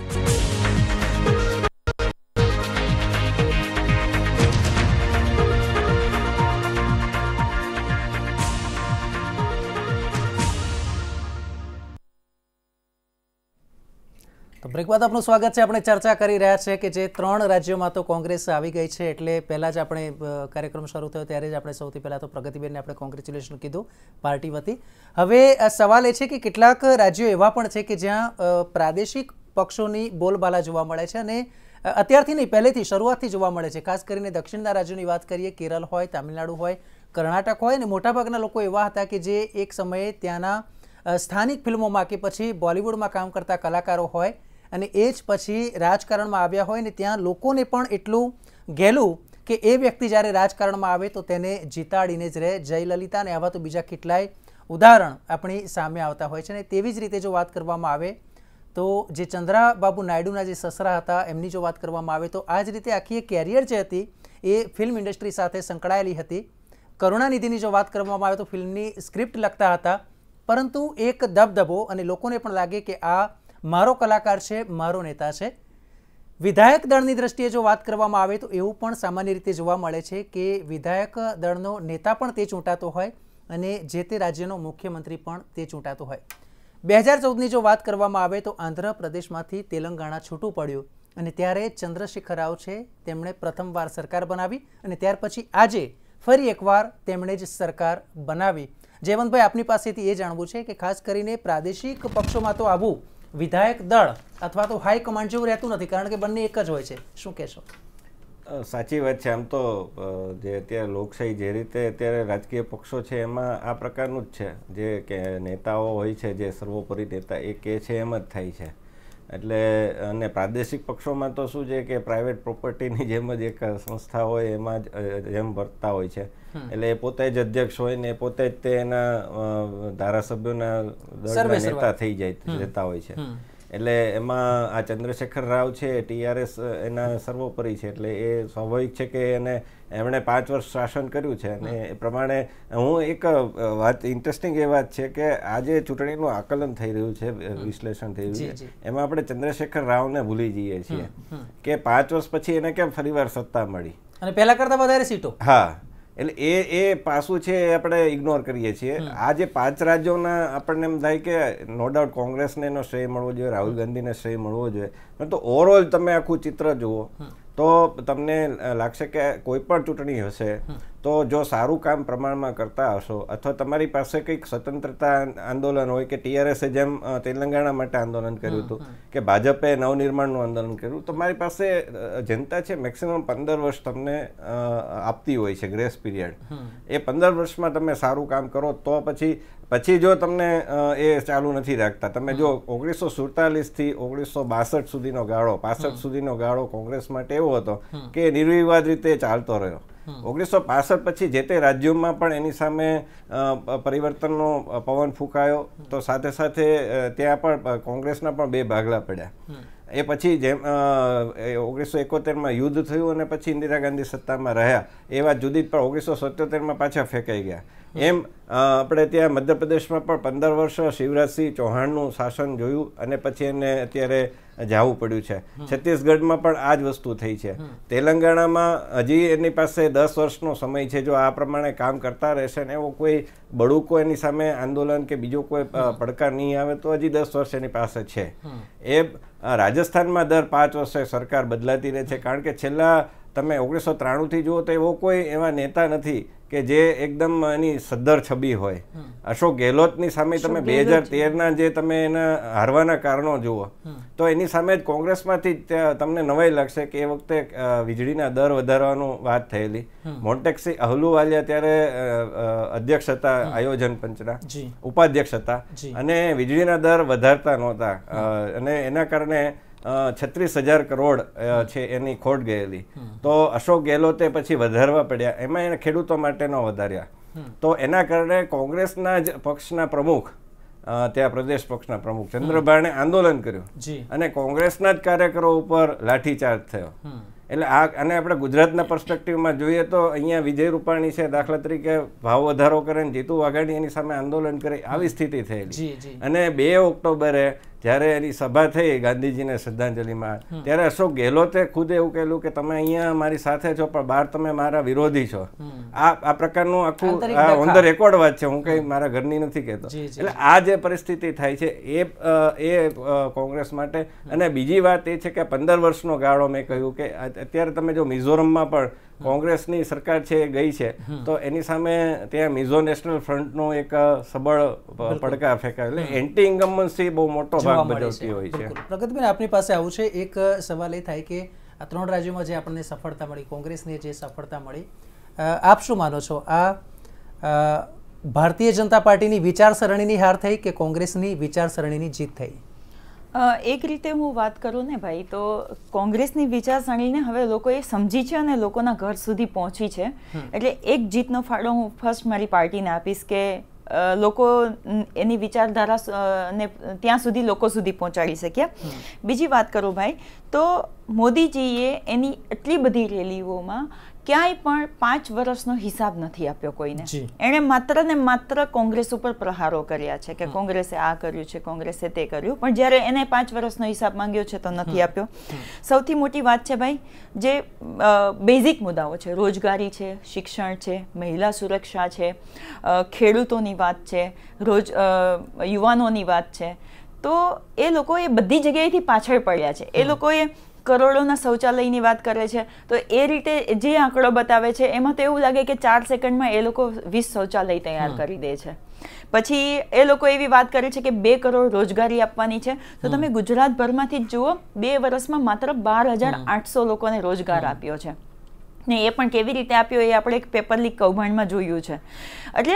તો બ્રેક બાદ આપનું સ્વાગત છે. આપણે ચર્ચા કરી રહ્યા છે કે જે ત્રણ રાજ્યોમાં તો કોંગ્રેસ આવી ગઈ છે, એટલે પહેલાં જ આપણે કાર્યક્રમ શરૂ થયો ત્યારે જ આપણે સૌથી પહેલાં તો પ્રગતિબેનને આપણે કોંગ્રેચ્યુલેશન કીધું પાર્ટી વતી. હવે સવાલ એ છે કે કેટલાક રાજ્યો એવા પણ છે કે જ્યાં પ્રાદેશિક પક્ષોની બોલબાલા જોવા મળે છે અને અત્યારથી નહીં પહેલેથી શરૂઆતથી જોવા મળે છે. ખાસ કરીને દક્ષિણના રાજ્યોની વાત કરીએ, કેરળ હોય, તામિલનાડુ હોય, કર્ણાટક હોય, અને મોટાભાગના લોકો એવા હતા કે જે એક સમયે ત્યાંના સ્થાનિક ફિલ્મોમાં કે પછી બોલિવૂડમાં કામ કરતા કલાકારો હોય અને એ જ પછી રાજકારણમાં આવ્યા હોય ને ત્યાં લોકોને પણ એટલું ગેલું કે એ વ્યક્તિ જ્યારે રાજકારણમાં આવે તો તેને જીતાડીને જ રહે. જયલલિતા ને આવા તો બીજા કેટલાય ઉદાહરણ આપણી સામે આવતા હોય છે. ને તેવી જ રીતે જો વાત કરવામાં આવે તો જે ચંદ્રાબાબુ નાયડુના જે સસરા હતા એમની જો વાત કરવામાં આવે તો આ જ રીતે આખી એક કેરિયર જે હતી એ ફિલ્મ ઇન્ડસ્ટ્રી સાથે સંકળાયેલી હતી. કરુણાનિધિની જો વાત કરવામાં આવે તો ફિલ્મની સ્ક્રિપ્ટ લખતા હતા, પરંતુ એક દબદબો અને લોકોને પણ લાગે કે આ મારો કલાકાર છે, મારો નેતા છે. વિધાયક દળની દ્રષ્ટિએ જો વાત કરવામાં આવે તો એવું પણ સામાન્ય રીતે જોવા મળે છે કે વિધાયક દળનો નેતા પણ તે ચૂંટાતો હોય અને જે તે રાજ્યનો મુખ્યમંત્રી પણ તે ચૂંટાતો હોય. બે હજાર ચૌદની જો વાત કરવામાં આવે તો આંધ્રપ્રદેશમાંથી તેલંગાણા છૂટું પડ્યું અને ત્યારે ચંદ્રશેખર રાવ છે તેમણે પ્રથમવાર સરકાર બનાવી અને ત્યાર પછી આજે ફરી એકવાર તેમણે જ સરકાર બનાવી. જયવંતભાઈ, આપની પાસેથી એ જાણવું છે કે ખાસ કરીને પ્રાદેશિક પક્ષોમાં તો આવું વિધાયક દળ અથવા તો હાઈકમાન્ડ જેવું રહેતું નથી, કારણ કે બંને એક જ હોય છે. શું કહેશો? સાચી વાત છે. આમ તો જે અત્યારે લોકશાહી જે રીતે અત્યારે રાજકીય પક્ષો છે એમાં આ પ્રકારનું જ છે, જે કે નેતાઓ હોય છે જે સર્વોપરી નેતા એ કહે છે એમ જ થાય છે. એટલે અને પ્રાદેશિક પક્ષોમાં તો શું છે કે પ્રાઇવેટ પ્રોપર્ટીની જેમ જ એક સંસ્થા હોય એમાં જ જેમ વર્તતા હોય છે. એટલે એ પોતે જ અધ્યક્ષ હોય ને પોતે જ તે એના ધારાસભ્યોના દળના નેતા થઈ જાય જતા હોય છે. એટલે એમાં આ ચંદ્રશેખર રાવ છે ટીઆરએસ એના સર્વોપરી છે, એટલે એ સ્વાભાવિક છે કે એને એમણે પાંચ વર્ષ શાસન કર્યું છે અને એ પ્રમાણે હું એક વાત ઇન્ટરેસ્ટિંગ એ વાત છે કે આજે ચૂંટણીનું આકલન થઈ રહ્યું છે, વિશ્લેષણ થઈ રહ્યું છે, એમાં આપણે ચંદ્રશેખર રાવને ભૂલી જઈએ છીએ કે પાંચ વર્ષ પછી એને કેમ ફરીવાર સત્તા મળી અને પહેલા કરતા વધારે સીટો. હા, એટલે એ એ પાસું છે એ આપણે ઇગ્નોર કરીએ છીએ. આ જે પાંચ રાજ્યોના આપણને એમ થાય કે નો ડાઉટ કોંગ્રેસને એનો શ્રેય મળવો જોઈએ, રાહુલ ગાંધીને શ્રેય મળવો જોઈએ, પરંતુ ઓવરઓલ તમે આખું ચિત્ર જુઓ તો તમને લાગશે કે કોઈ પણ ચૂંટણી હશે તો જો સારું કામ પ્રમાણમાં કરતા હશો અથવા તમારી પાસે કંઈક સ્વતંત્રતા આંદોલન હોય કે ટીઆરએસે જેમ તેલંગાણા માટે આંદોલન કર્યું હતું કે ભાજપે નવનિર્માણનું આંદોલન કર્યું, તો મારી પાસે જનતા છે મેક્સિમમ પંદર વર્ષ તમને આપતી હોય છે ગ્રેસ પીરિયડ. એ પંદર વર્ષમાં તમે સારું કામ કરો તો પછી પછી જો તમને એ ચાલુ નથી રાખતા, તમે જો ઓગણીસો સુડતાલીસ થી ઓગણીસો બાસઠ સુધીનો ગાળો પાસઠ સુધીનો ગાળો કોંગ્રેસ માટે એવો હતો કે નિર્વિવાદ રીતે ચાલતો રહ્યો. ઓગણીસો પાસઠ પછી જે તે રાજ્યોમાં પણ એની સામે પરિવર્તનનો પવન ફૂંકાયો, તો સાથે સાથે ત્યાં પણ કોંગ્રેસના પણ બે ભાગલા પડ્યા. એ પછી જેમ ઓગણીસો એકોતેરમાં યુદ્ધ થયું અને પછી ઇન્દિરા ગાંધી સત્તામાં રહ્યા, એ વાત જુદી પણ ઓગણીસો સત્યોતેરમાં પાછા ફેંકાઈ ગયા. એમ આપણે ત્યાં મધ્યપ્રદેશમાં પણ પંદર વર્ષ શિવરાજસિંહ ચૌહાણનું શાસન જોયું અને પછી એને અત્યારે જવું પડ્યું છે. છત્તીસગઢમાં પણ આ જ વસ્તુ થઈ છે. તેલંગાણામાં હજી એની પાસે દસ વર્ષનો સમય છે. જો આ પ્રમાણે કામ કરતા રહેશે ને એવો કોઈ બળુકો એની સામે આંદોલન કે બીજો કોઈ પડકાર નહીં આવે તો હજી દસ વર્ષ એની પાસે છે. એ રાજસ્થાનમાં દર પાંચ વર્ષે સરકાર બદલાતી રહે છે, કારણ કે છેલ્લા તમે ઓગણીસો ત્રાણું થી જુઓ તો એવો કોઈ એવા નેતા નથી કે જે એકદમ એની સદ્ધર છબી હોય. અશોક ગેહલોતની સામે તમે બે હજાર તેરના જે તમે એના હારવાના કારણો જુઓ તો એની સામે જ કોંગ્રેસમાંથી તમને નવાઈ લાગશે કે એ વખતે વીજળીના દર વધારવાનું વાત થયેલી. મોન્ટેક્સી અહલુવાલિયા ત્યારે અધ્યક્ષ હતા આયોજન પંચના, ઉપાધ્યક્ષ હતા અને વીજળીના દર વધારતા નહોતા અને એના કારણે છત્રીસ હજાર કરોડ છે એની ખોટ ગયેલી. તો અશોક ગેહલોતે પછી વધારવા પડ્યા, એમાં એને ખેડૂતો માટે ન વધાર્યા. તો એના કારણે કોંગ્રેસના જ પક્ષના પ્રમુખ, ત્યાં પ્રદેશ પક્ષના પ્રમુખ ચંદ્રભાણે આંદોલન કર્યું અને કોંગ્રેસના જ કાર્યકરો ઉપર લાઠીચાર્જ થયો. એટલે આ અને આપણે ગુજરાતના પર્સપેક્ટિવમાં જોઈએ તો અહીંયા વિજય રૂપાણી છે દાખલા તરીકે ભાવ વધારો કરે ને જીતુ વાઘાણી એની સામે આંદોલન કરે, આવી સ્થિતિ થયેલી. અને બે ઓક્ટોબરે જ્યારે એની સભા થઈ ગાંધીજીને શ્રદ્ધાંજલિમાં, ત્યારે અશોક ગેહલોતે ખુદ એવું કહેલું કે તમે અહીંયા મારી સાથે છો પણ બહાર તમે મારા વિરોધી છો. આ આ પ્રકારનું આખું ઓન ધ રેકોર્ડ વાત છે, હું કઈ મારા ઘરની નથી કહેતો. એટલે આ જે પરિસ્થિતિ થાય છે એ એ કોંગ્રેસ માટે. અને બીજી વાત એ છે કે પંદર વર્ષનો ગાળો મેં કહ્યું કે અત્યારે તમે જો મિઝોરમમાં પણ કોંગ્રેસની સરકાર છે એ ગઈ છે તો એની સામે ત્યાં મિઝો નેશનલ ફ્રન્ટનો એક સબળ પડકાર ફેંકાય. એટલે એન્ટી ઇન્કમ્બન્સી બહુ મોટો ભાગ ભજવતી હોય છે. પ્રગતિબેન, આપની પાસે આવું છે એક સવાલ એ થાય કે આ ત્રણ રાજ્યોમાં જે આપણને સફળતા મળી, કોંગ્રેસને જે સફળતા મળી, આપ શું માનો છો? આ ભારતીય જનતા પાર્ટીની વિચારસરણીની હાર થઈ કે કોંગ્રેસની વિચારસરણીની જીત થઈ? એક રીતે હું વાત કરું ને ભાઈ, તો કોંગ્રેસની વિચારસરણીને હવે લોકોએ સમજી છે અને લોકોના ઘર સુધી પહોંચી છે. એટલે એક જીતનો ફાળો હું ફર્સ્ટ મારી પાર્ટીને આપીશ કે લોકો એની વિચારધારા ને ત્યાં સુધી લોકો સુધી પહોંચાડી શક્યા. બીજી વાત કરું ભાઈ, તો મોદીજીએ એની એટલી બધી રેલીઓમાં ક્યાંય પણ પાંચ વર્ષનો હિસાબ નથી આપ્યો કોઈને. એણે માત્ર ને માત્ર કોંગ્રેસ ઉપર પ્રહારો કર્યા છે કે કોંગ્રેસે આ કર્યું છે, કોંગ્રેસે તે કર્યું, પણ જ્યારે એને પાંચ વર્ષનો હિસાબ માંગ્યો છે તો નથી આપ્યો. સૌથી મોટી વાત છે ભાઈ, જે બેઝિક મુદ્દાઓ છે, રોજગારી છે, શિક્ષણ છે, મહિલા સુરક્ષા છે, ખેડૂતોની વાત છે, રોજ યુવાનોની વાત છે, તો એ લોકો એ બધી જગ્યાએથી પાછળ પડ્યા છે. એ લોકોએ કરોડોના શૌચાલયની વાત કરે છે તો એ રીતે જે આંકડો બતાવે છે એમાં તો એવું લાગે કે ચાર સેકન્ડમાં એ લોકો વીસ શૌચાલય તૈયાર કરી દે છે. પછી એ લોકો એવી વાત કરે છે કે બે કરોડ રોજગારી આપવાની છે, તો તમે ગુજરાતભરમાંથી જ જુઓ, બે વર્ષમાં માત્ર બાર હજાર આઠસો લોકોને રોજગાર આપ્યો છે. ને એ પણ કેવી રીતે આપ્યો એ આપણે એક પેપર લીક કૌભાંડમાં જોયું છે. એટલે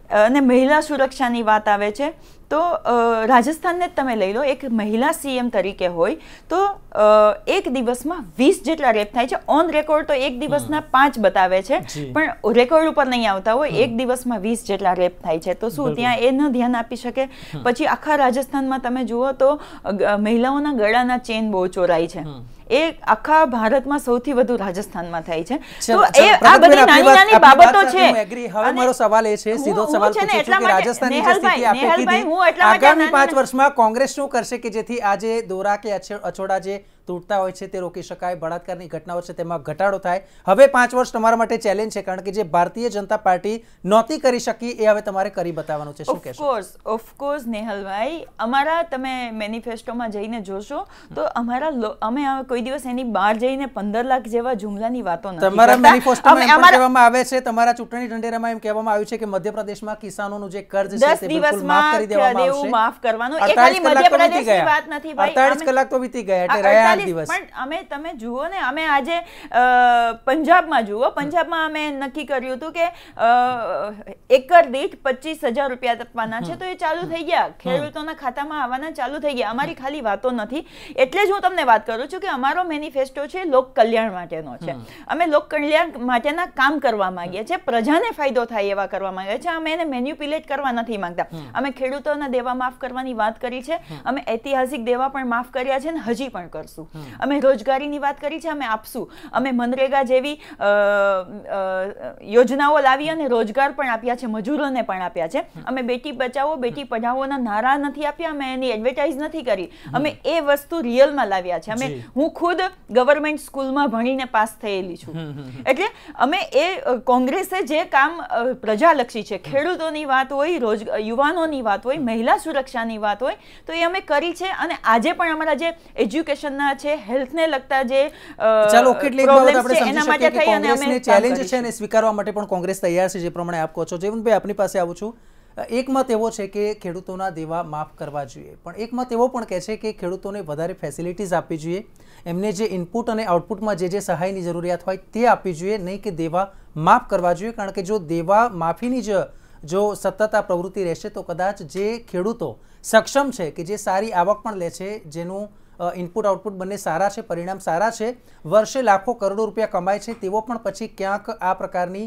અને મહિલા સુરક્ષાની વાત આવે છે તો રાજસ્થાનને જ તમે લઈ લો, એક મહિલા સીએમ તરીકે હોય તો એક દિવસમાં વીસ જેટલા રેપ થાય છે. ઓન રેકોર્ડ તો એક દિવસના પાંચ બતાવે છે, પણ રેકોર્ડ ઉપર નહીં આવતા હોય. એક દિવસમાં વીસ જેટલા રેપ થાય છે, તો શું ત્યાં એ ન ધ્યાન આપી શકે? પછી આખા રાજસ્થાનમાં તમે જુઓ તો મહિલાઓના ગળાના ચેન બહુ ચોરાય છે. એ આખા ભારતમાં સૌથી વધુ રાજસ્થાનમાં થાય છે. તો એ આ બધી નાની નાની બાબતો છે. હવે મારો સવાલ એ છે, સીધો સવાલ પૂછું છું કે રાજસ્થાનની જે સ્થિતિ આપે કીધી, આગામી પાંચ વર્ષમાં કોંગ્રેસ શું કરશે કે જેથી આજે દોરા કે અછોડા જે તૂટતા હોય છે તે રોકી શકાય, બળાત્કારની ઘટનાઓ છે તેમાં ઘટાડો થાય? હવે પાંચ વર્ષ તમારા માટે ચેલેન્જ છે, કારણ કે જે ભારતીય જનતા પાર્ટી નહોતી કરી શકી એ હવે તમારે કરી બતાવવાનું છે. શું કહેશો? ઓફકોર્સ ઓફકોર્સ નેહલભાઈ, અમારા તમે મેનિફેસ્ટોમાં જઈને જોશો તો અમારા અમે કોઈ દિવસ એની બહાર જઈને પંદર લાખ જેવા જુમલાની વાતો નથી. તમારા મેનિફેસ્ટોમાં એમ પણ કહેવામાં આવે છે, તમારા ચૂંટણી ઢંઢેરામાં એમ કહેવામાં આવ્યું છે કે મધ્યપ્રદેશમાં કિસાનોનું જે કર્જ છે તે બિલકુલ માફ કરી દેવામાં આવશે. માફ કરવાનું એ ખાલી મધ્યપ્રદેશની વાત નથી ભાઈ. અડતાલીસ કલાક તો વીતી ગયા એટલે રહ્યા દિવસ. પણ અમે તમે જુઓ ને, અમે આજે પંજાબમાં જુઓ, પંજાબમાં અમે નક્કી કર્યું હતું કે એકર દીઠ પચીસ હજાર રૂપિયા આપવાના છે, તો એ ચાલુ થઈ ગયા, ખેડૂતોના ખાતામાં આવવાના ચાલુ થઈ ગયા. અમારી ખાલી વાતો નથી. એટલે જ હું તમને વાત કરું છું કે અમારો મેનિફેસ્ટો છે લોક કલ્યાણ માટેનો છે. અમે લોક કલ્યાણ માટેના કામ કરવા માંગીએ છીએ, પ્રજાને ફાયદો થાય એવા કરવા માંગીએ છીએ. અમે એને મેન્યુપ્યુલેટ કરવા નથી માંગતા. અમે ખેડૂતોના દેવા માફ કરવાની વાત કરી છે, અમે ઐતિહાસિક દેવા પણ માફ કર્યા છે ને હજી પણ કરશું. અમે રોજગારીની વાત કરી છે, અમે આપશું. અમે મનરેગા જેવી યોજનાઓ લાવી અને રોજગાર પણ આપ્યા છે, મજૂરોને પણ આપ્યા છે. અમે બેટી બચાવો બેટી પઢાઓના નારા નથી આપ્યા, અમે એની એડવર્ટાઇઝ નથી કરી. અમે એ વસ્તુ રિયલમાં લાવ્યા છે. અમે હું ખુદ ગવર્મેન્ટ સ્કૂલમાં ભણીને પાસ થયેલી છું. એટલે અમે એ કોંગ્રેસે જે કામ પ્રજાલક્ષી છે, ખેડૂતોની વાત હોય, રોજ યુવાનોની વાત હોય, મહિલા સુરક્ષાની વાત હોય, તો એ અમે કરી છે. અને આજે પણ અમારા જે એજ્યુકેશનના છે, હેલ્થને લગતા જે ચાલો કેટલીક બાબત આપણે સમજી શકીએ કે કોંગ્રેસને ચેલેન્જ છે અને સ્વીકારવા માટે પણ કોંગ્રેસ તૈયાર છે, જે પ્રમાણે આપ કહો છો. જીવનભાઈ, આપની પાસે આવું છું. એક મત એવો છે કે ખેડૂતોના દેવા માફ કરવા જોઈએ, પણ એક મત એવો પણ કહે છે કે ખેડૂતોને વધારે ફેસિલિટીઝ આપવી જોઈએ, એમને જે ઇનપુટ અને આઉટપુટમાં જે જે સહાયની જરૂરિયાત હોય તે આપવી જોઈએ, નહીં કે દેવા માફ કરવા જોઈએ. કારણ કે જો દેવા માફીની જ જો સતત આ પ્રવૃત્તિ રહેશે તો કદાચ જે ખેડૂતો સક્ષમ છે, કે જે સારી આવક પણ લે છે, જેનું ઇનપુટ આઉટપુટ બંને સારા છે, પરિણામ સારા છે, વર્ષે લાખો કરોડો રૂપિયા કમાય છે, તેઓ પણ પછી ક્યાંક આ પ્રકારની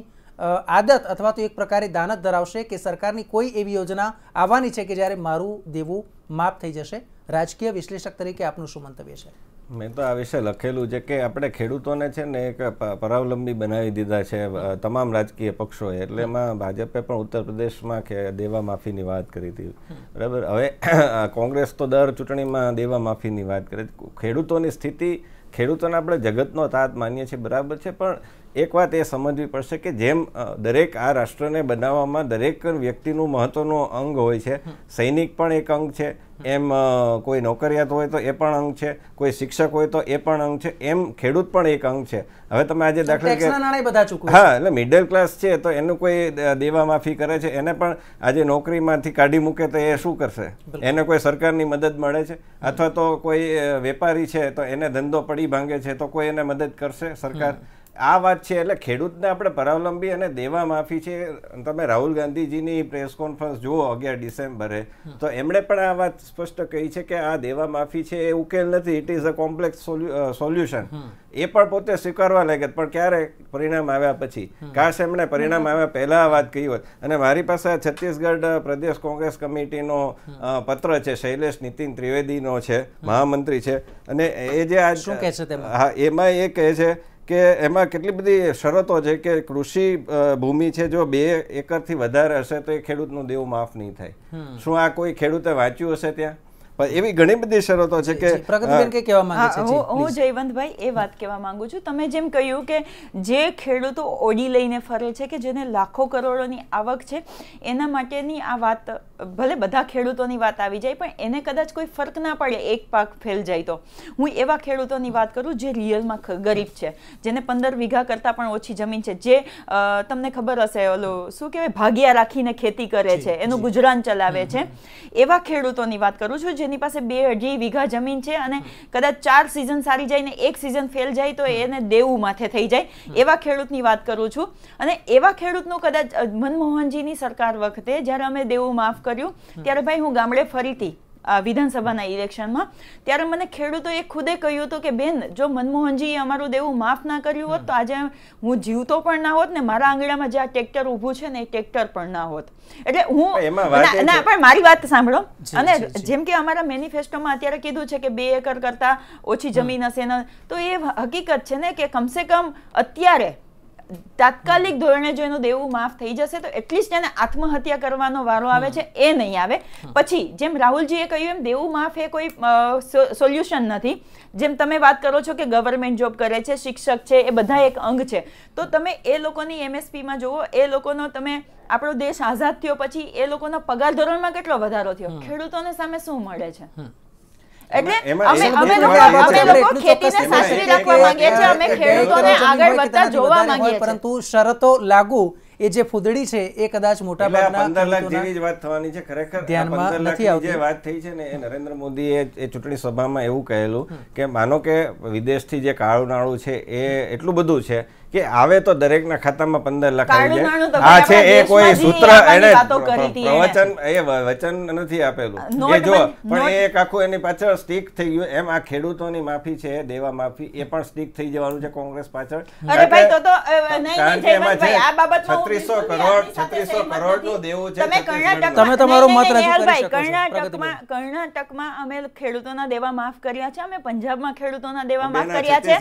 આદત અથવા તો એક પ્રકારે દાનત ધરાવશે કે સરકારની કોઈ એવી યોજના આવવાની છે કે જ્યારે મારું દેવું માફ થઈ જશે. રાજકીય વિશ્લેષક તરીકે આપનું શું મંતવ્ય છે? મેં તો આ વિશે લખેલું છે કે આપણે ખેડૂતોને છે ને એક પરાવલંબી બનાવી દીધા છે તમામ રાજકીય પક્ષોએ. એટલે એમાં ભાજપે પણ ઉત્તર પ્રદેશમાં કે દેવા માફીની વાત કરી હતી, બરાબર. હવે કોંગ્રેસ તો દર ચૂંટણીમાં દેવા માફીની વાત કરે છે. ખેડૂતોની સ્થિતિ, ખેડૂતોને આપણે જગતનો તાત માનીએ છીએ, બરાબર છે, પણ એક વાત એ સમજવી પડશે કે જેમ દરેક આ રાષ્ટ્રને બનાવવામાં દરેક વ્યક્તિનું મહત્વનું અંગ હોય છે, સૈનિક પણ એક અંગ છે, એમ કોઈ નોકરિયાત હોય તો એ પણ અંગ છે, કોઈ શિક્ષક હોય તો એ પણ અંગ છે, એમ ખેડૂત પણ એક અંગ છે. હવે તમે આજે દાખલા કે હા, એટલે મિડલ ક્લાસ છે તો એનું કોઈ દેવા માફી કરે છે, એને પણ આજે નોકરીમાંથી કાઢી મૂકે તો એ શું કરશે? એને કોઈ સરકારની મદદ મળે છે? અથવા તો કોઈ વેપારી છે તો એને ધંધો પડી ભાંગે છે તો કોઈ એને મદદ કરશે સરકાર? આ વાત છે. એટલે ખેડૂતને આપણે પરાવલંબી અને દેવા માફી છે. તમે રાહુલ ગાંધીજીની પ્રેસ કોન્ફરન્સ જુઓ અગિયાર ડિસેમ્બરે, તો એમણે પણ આ વાત સ્પષ્ટ કહી છે કે આ દેવા માફી છે એ ઉકેલ નથી, it is a complex solution. એ પણ પોતે સ્વીકારવા લાગે, પણ ક્યારે? પરિણામ આવ્યા પછી. કાશ એમણે પરિણામ આવ્યા પહેલા આ વાત કહી હોત. અને મારી પાસે છત્તીસગઢ પ્રદેશ કોંગ્રેસ કમિટીનો પત્ર છે, શૈલેષ નીતિન ત્રિવેદીનો છે, મહામંત્રી છે, અને એ જે આ શું કહે છે હા એમાં એ કહે છે કે એમાં કેટલી બધી શરતો છે કે કૃષિ ભૂમિ છે જો બે એકરથી વધારે હશે તો એ ખેડૂતનું દેવું માફ નહીં થાય. શું આ કોઈ ખેડૂતે વાંચ્યું હશે ત્યાં? પણ એવી ઘણી બધી શરતો છે કે પ્રગતિબેન કે કહેવા માંગે છે. હું જયવંતભાઈ એ વાત કહેવા માંગુ છું. તમે જેમ કહ્યું કે જે ખેડૂતો ઓડી લઈને ફરે છે, કે જેને લાખો કરોડોની આવક છે, એના માટેની આ વાત, ભલે બધા ખેડૂતોની વાત આવી જાય પણ એને કદાચ કોઈ ફરક ના પડે એક પાક ફેલ જાય તો. હું એવા ખેડૂતોની વાત કરું જે રિયલમાં ગરીબ છે, જેને પંદર વીઘા કરતાં પણ ઓછી જમીન છે, જે તમને ખબર હશે ઓલું શું કહેવાય ભાગિયા રાખીને ખેતી કરે છે, એનું ગુજરાન ચલાવે છે. એવા ખેડૂતોની વાત કરું છું જેની પાસે બે અઢી વીઘા જમીન છે અને કદાચ ચાર સિઝન સારી જાય ને એક સિઝન ફેલ જાય તો એને દેવું માથે થઈ જાય એવા ખેડૂતની વાત કરું છું. અને એવા ખેડૂતનું કદાચ મનમોહનજીની સરકાર વખતે જ્યારે અમે દેવું માફ કર્યું ત્યારે ભાઈ હું ગામડે ફરી હતી વિધાનસભાના ઇલેક્શનમાં, ત્યારે મને ખેડૂતોએ ખુદે કહ્યું હતું કે બેન, જો મનમોહનજીએ અમારું દેવું માફ ના કર્યું હોત તો આજે હું જીવતો પણ ના હોત ને મારા આંગણામાં જે આ ટ્રેક્ટર ઊભું છે ને એ ટ્રેક્ટર પણ ના હોત. એટલે હું ના પણ મારી વાત સાંભળો. અને જેમ કે અમારા મેનિફેસ્ટોમાં અત્યારે કીધું છે કે બે એકર કરતા ઓછી જમીન હશે ને, તો એ હકીકત છે ને કે કમસે કમ અત્યારે તાત્કાલિક ધોરણે જો એનું દેવું માફ થઈ જશે તો એટલીસ્ટ એને આત્મહત્યા કરવાનો વારો આવે છે એ નહીં આવે. પછી જેમ રાહુલજીએ કહ્યું એમ દેવું માફ એ કોઈ સોલ્યુશન નથી. જેમ તમે વાત કરો છો કે ગવર્મેન્ટ જોબ કરે છે, શિક્ષક છે, એ બધા એક અંગ છે, તો તમે એ લોકોની એમએસપીમાં જુઓ, એ લોકોનો તમે આપણો દેશ આઝાદ થયો પછી એ લોકોના પગાર ધોરણમાં કેટલો વધારો થયો, ખેડૂતોને સામે શું મળે છે? એટલે અમે અમે લોકો અમે લોકો ખેતીને સાચવી રાખવા માંગીએ છીએ, અમે ખેડૂતોને આગળ વધતા જોવા માંગીએ છીએ, પરંતુ શરતો લાગુ એ જે ફૂદડી છે એ કદાચ મોટા ભાગના પંદર લાખ જેવી જ વાત થવાની છે. ખરેખર પંદર લાખ જે વાત થઈ છે ને એ નરેન્દ્ર મોદીએ એ ચૂંટણી સભામાં એવું કહેલું કે માનો કે વિદેશથી જે કાળું નાણું છે એ એટલું બધું છે કે આવે તો દરેકના ખાતામાં પંદર લાખ આવી જાય. આ છે એ કોઈ સૂત્ર એને પ્રવચન એ વચન નથી આપેલું એ જો, પણ એ એક આખું એની પાછળ સ્ટીક થઈ ગયું. એમ આ ખેડૂતોની માફી છે, દેવા માફી, એ પણ સ્ટીક થઈ જવાનું છે કોંગ્રેસ પાછળ. કારણ કે એમાં છે છત્રીસો કરોડ છત્રીસો કરોડ નું દેવું છે. તમે તમારો મત રજૂ કરી શકો છો. કર્ણાટકમાં કર્ણાટકમાં અમે ખેડૂતોના દેવા માફ કર્યા છે, અમે પંજાબમાં ખેડૂતોના દેવા માફ કર્યા છે.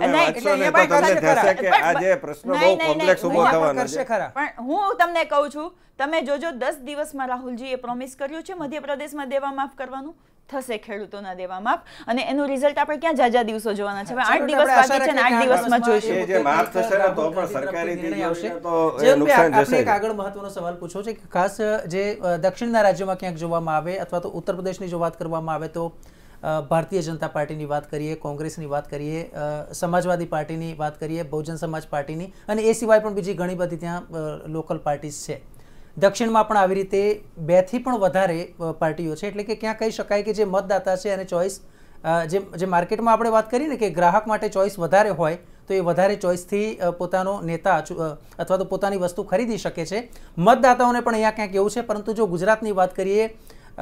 આજે પ્રશ્નો બહુ કોમ્પ્લેક્સ ઉભો થવાનો છે. પણ હું તમને કહું છું, તમે જોજો દસ દિવસમાં રાહુલજીએ પ્રોમિસ કર્યું છે મધ્યપ્રદેશમાં દેવા માફ કરવાનું, થશે ખેડૂતોના દેવા માફ. અને એનું રિઝલ્ટ આપણે ક્યાં જાજા દિવસો જોવાના છે? આઠ દિવસ બાકી છે ને આઠ દિવસમાં જોઈશું જે માફ થશે ને તો પણ સરકારી નિર્ણય આવશે તો એ નુકસાન જશે. એક આગળ મહત્વનો સવાલ પૂછો છે કે ખાસ જે દક્ષિણના રાજ્યોમાં ક્યાંક જોવામાં આવે અથવા તો ઉત્તર પ્રદેશની જો વાત કરવામાં આવે તો ભારતીય જનતા પાર્ટીની વાત કરીએ, કોંગ્રેસની વાત કરીએ, સમાજવાદી પાર્ટીની વાત કરીએ, બહુજન સમાજ પાર્ટીની, અને એ સિવાય પણ બીજી ઘણી બધી ત્યાં લોકલ પાર્ટીઝ છે. દક્ષિણમાં પણ આવી રીતે બેથી પણ વધારે પાર્ટીઓ છે. એટલે કે ક્યાં કહી શકાય કે જે મતદાતા છે અને ચોઈસ જે જે માર્કેટમાં આપણે વાત કરીએ ને કે ગ્રાહક માટે ચોઈસ વધારે હોય તો એ વધારે ચોઈસથી પોતાનો નેતા અથવા તો પોતાની વસ્તુ ખરીદી શકે છે. મતદાતાઓને પણ અહીંયા ક્યાંક એવું છે. પરંતુ જો ગુજરાતની વાત કરીએ,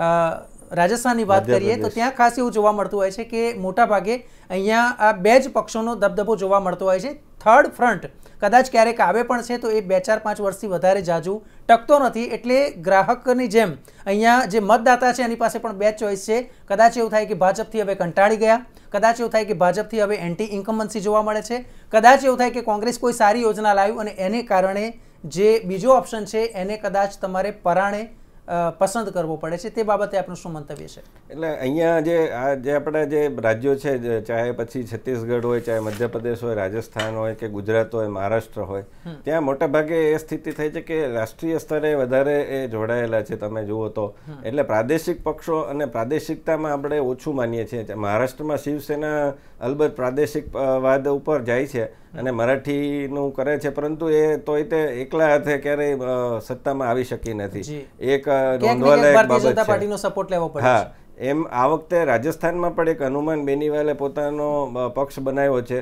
રાજસ્થાનની વાત કરીએ તો ત્યાં ખાસ એવું જોવા મળતું હોય છે કે મોટા ભાગે અહીંયા આ બે જ પક્ષોનો દબદબો જોવા મળતો હોય છે. થર્ડ ફ્રન્ટ કદાચ ક્યારેક આવે પણ છે તો એ બે ચાર પાંચ વર્ષથી વધારે જાજુ ટકતો નથી. એટલે ગ્રાહકની જેમ અહીંયા જે મતદાતા છે એની પાસે પણ બે ચોઈસ છે. કદાચ એવું થાય કે ભાજપથી હવે કંટાળી ગયા, કદાચ એવું થાય કે ભાજપથી હવે એન્ટી ઇન્કમ્બન્સી જોવા મળે છે, કદાચ એવું થાય કે કોંગ્રેસ કોઈ સારી યોજના લાવ્યું અને એને કારણે જે બીજો ઓપ્શન છે એને કદાચ તમારે પરાણે પસંદ કરવો પડે છે. તે બાબતે આપનું શું મંતવ્ય છે? એટલે અહીંયા જે આ જે આપણા જે રાજ્યો છે, ચાહે પછી છત્તીસગઢ હોય, ચાહે મધ્યપ્રદેશ હોય, રાજસ્થાન હોય કે ગુજરાત હોય, મહારાષ્ટ્ર હોય, ત્યાં મોટા ભાગે એ સ્થિતિ થઈ છે કે રાષ્ટ્રીય સ્તરે વધારે એ જોડાયેલા છે. તમે જુઓ તો એટલે પ્રાદેશિક પક્ષો અને પ્રાદેશિકતામાં આપણે ઓછું માનીએ છીએ. મહારાષ્ટ્રમાં શિવસેના અલબત્ત પ્રાદેશિક વાદ ઉપર જાય છે અને મરાઠીનું કરે છે, પરંતુ એ તોય તે એકલા હાથે ક્યારેય સત્તામાં આવી શકી નથી. એક નોંધવાલાયક બાબત છે. હા, એમ આ વખતે રાજસ્થાનમાં પણ એક હનુમાન બેનીવાલે પોતાનો પક્ષ બનાવ્યો છે.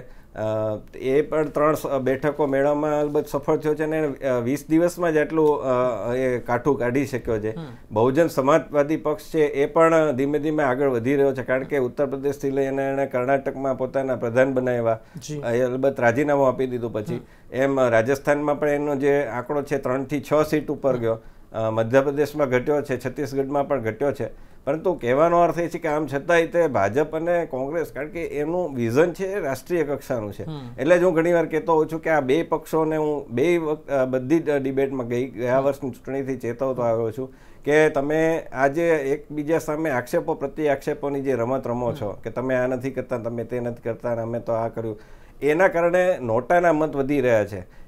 એ પણ ત્રણ બેઠકો મેળવવામાં અલબત્ત સફળ થયો છે અને વીસ દિવસમાં જ આટલું એ કાઠું કાઢી શક્યો છે. બહુજન સમાજવાદી પક્ષ છે એ પણ ધીમે ધીમે આગળ વધી રહ્યો છે, કારણ કે ઉત્તર પ્રદેશથી લઈને એણે કર્ણાટકમાં પોતાના પ્રધાન બનાવ્યા, એ અલબત્ત રાજીનામું આપી દીધું પછી. એમ રાજસ્થાનમાં પણ એનો જે આંકડો છે ત્રણથી છ સીટ ઉપર ગયો, મધ્યપ્રદેશમાં ઘટ્યો છે, છત્તીસગઢમાં પણ ઘટ્યો છે. પરંતુ કહેવાનો અર્થ એ છે કે આમ છતાંય તે ભાજપ અને કોંગ્રેસ, કારણ કે એનું વિઝન છે એ રાષ્ટ્રીય કક્ષાનું છે. એટલે જ હું ઘણી વાર કહેતો હોઉં છું કે આ બે પક્ષોને હું બે બધી જ ડિબેટમાં ગઈ ગયા વર્ષની ચૂંટણીથી ચેતવતો આવ્યો છું કે તમે આજે એકબીજા સામે આક્ષેપો પ્રત્યે આક્ષેપોની જે રમત રમો છો કે તમે આ નથી કરતા, તમે તે નથી કરતા, અમે તો આ કર્યું, એના કારણે નોટાના મત વધી રહ્યા છે.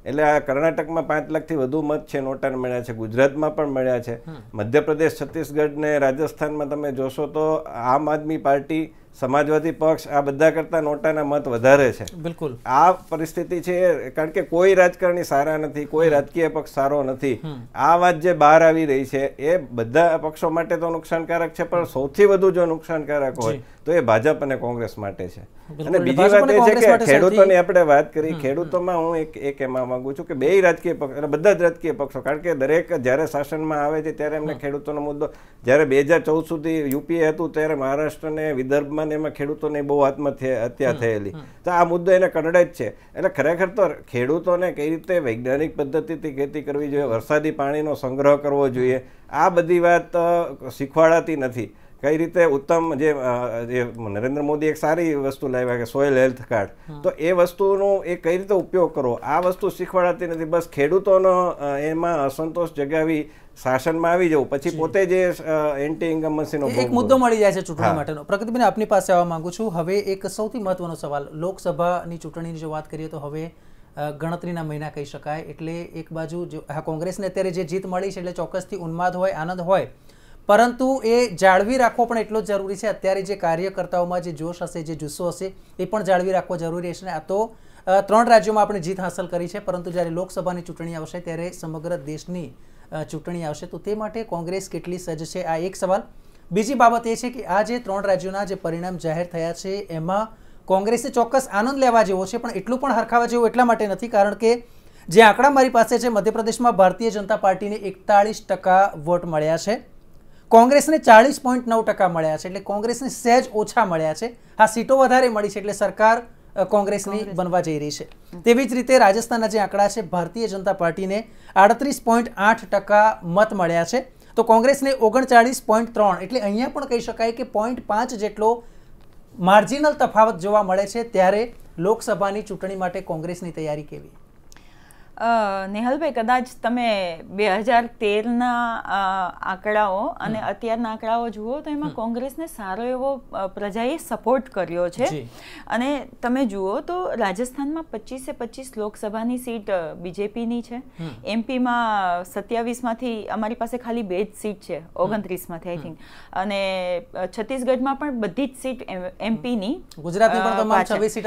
એટલે આ કર્ણાટકમાં પાંચ લાખથી વધુ મત છે નોટાને મળ્યા છે, ગુજરાતમાં પણ મળ્યા છે, મધ્યપ્રદેશ, છત્તીસગઢ ને રાજસ્થાનમાં તમે જોશો તો આમ આદમી પાર્ટી, સમાજવાદી પક્ષ આ બધા કરતા નોટાના મત વધારે છે. બિલકુલ આ પરિસ્થિતિ છે કારણ કે કોઈ રાજકારણી સારા નથી, કોઈ રાજકીય પક્ષ સારો નથી. આ વાત જે બહાર આવી રહી છે એ બધા પક્ષો માટે તો નુકસાનકારક છે, પણ સૌથી વધુ જો નુકસાનકારક હોય તો એ ભાજપ અને કોંગ્રેસ માટે છે. અને બીજી વાત એ છે કે ખેડૂતોની આપણે વાત કરી, ખેડૂતોમાં હું એક એક કહેવા માંગુ છું કે બે રાજકીય પક્ષ એટલે બધા જ રાજકીય પક્ષો, કારણ કે દરેક જ્યારે શાસનમાં આવે છે ત્યારે એમને ખેડૂતોનો મુદ્દો, જ્યારે બે હજાર ચૌદ સુધી યુપીએ હતું ત્યારે મહારાષ્ટ્ર ને વિદર્ભમાં એમાં ખેડૂતોને બહુ આત્મહત્યા થયેલી, તો આ મુદ્દો એને કરડે જ છે. એટલે ખરેખર તો ખેડૂતોને કઈ રીતે વૈજ્ઞાનિક પદ્ધતિથી ખેતી કરવી જોઈએ, વરસાદી પાણીનો સંગ્રહ કરવો જોઈએ, આ બધી વાત શીખવાડાતી નથી. કઈ રીતે ઉત્તમ જે નરેન્દ્ર મોદી એક સારી વસ્તુ લાવ્યા કે સોઇલ હેલ્થ કાર્ડ, તો એ વસ્તુનો એ કઈ રીતે ઉપયોગ કરવો આ વસ્તુ શીખવાડાતી નથી. બસ ખેડૂતોનો એમાં અસંતોષ જગાવી શાસનમાં આવી જવું, પછી પોતે જે એન્ટી ઇન્કમ્બન્સીનો એક મુદ્દો મળી જાય છે ચૂંટણી માટેનો. પ્રગતિબેન, આપની પાસે આવવા માંગુ છું. હવે એક સૌથી મહત્વનો સવાલ, લોકસભાની ચૂંટણીની જો વાત કરીએ તો હવે ગણતરીના મહિના કહી શકાય. એટલે એક બાજુ જો આ કોંગ્રેસને અત્યારે જે જીત મળી છે એટલે ચોક્કસથી ઉન્માદ હોય, આનંદ હોય, પરંતુ એ જાળવી રાખવો પણ એટલો જ જરૂરી છે. અત્યારે જે કાર્યકર્તાઓમાં જે જોશ હશે, જે જુસ્સો હશે, એ પણ જાળવી રાખવો જરૂરી છે. આ તો ત્રણ રાજ્યોમાં આપણે જીત હાંસલ કરી છે, પરંતુ જ્યારે લોકસભાની ચૂંટણી આવશે ત્યારે સમગ્ર દેશની ચૂંટણી આવશે, તો તે માટે કોંગ્રેસ કેટલી સજ્જ છે, આ એક સવાલ. બીજી બાબત એ છે કે આ જે ત્રણ રાજ્યોના જે પરિણામ જાહેર થયા છે એમાં કોંગ્રેસે ચોક્કસ આનંદ લેવા જેવો છે, પણ એટલું પણ હરખાવા જેવું એટલા માટે નથી કારણ કે જે આંકડા મારી પાસે છે, મધ્યપ્રદેશમાં ભારતીય જનતા પાર્ટીને એકતાળીસ ટકા વોટ મળ્યા છે, કોંગ્રેસને ચાલીસ પોઈન્ટ નવ ટકા મળ્યા છે, એટલે કોંગ્રેસને સહેજ ઓછા મળ્યા છે. આ સીટો વધારે મળી છે એટલે સરકાર કોંગ્રેસની બનવા જઈ રહી છે. તેવી જ રીતે રાજસ્થાનના જે આંકડા છે, ભારતીય જનતા પાર્ટીને આડત્રીસ પોઈન્ટ આઠ ટકા મત મળ્યા છે, તો કોંગ્રેસને ઓગણચાળીસ પોઈન્ટ ત્રણ, એટલે અહીંયા પણ કહી શકાય કે પોઈન્ટ પાંચ જેટલો માર્જિનલ તફાવત જોવા મળે છે. ત્યારે લોકસભાની ચૂંટણી માટે કોંગ્રેસની તૈયારી કેવી? નેહલભાઈ, કદાચ તમે બે હજાર તેરના આંકડાઓ અને અત્યારના આંકડાઓ જુઓ તો એમાં કોંગ્રેસને સારો એવો પ્રજાએ સપોર્ટ કર્યો છે. અને તમે જુઓ તો રાજસ્થાનમાં પચીસે પચીસ લોકસભાની સીટ બીજેપીની છે, એમપીમાં સત્યાવીસમાંથી અમારી પાસે ખાલી બે જ સીટ છે, ઓગણત્રીસમાંથી આઈ થિંક, અને છત્તીસગઢમાં પણ બધી જ સીટ એમપીની, ગુજરાતમાં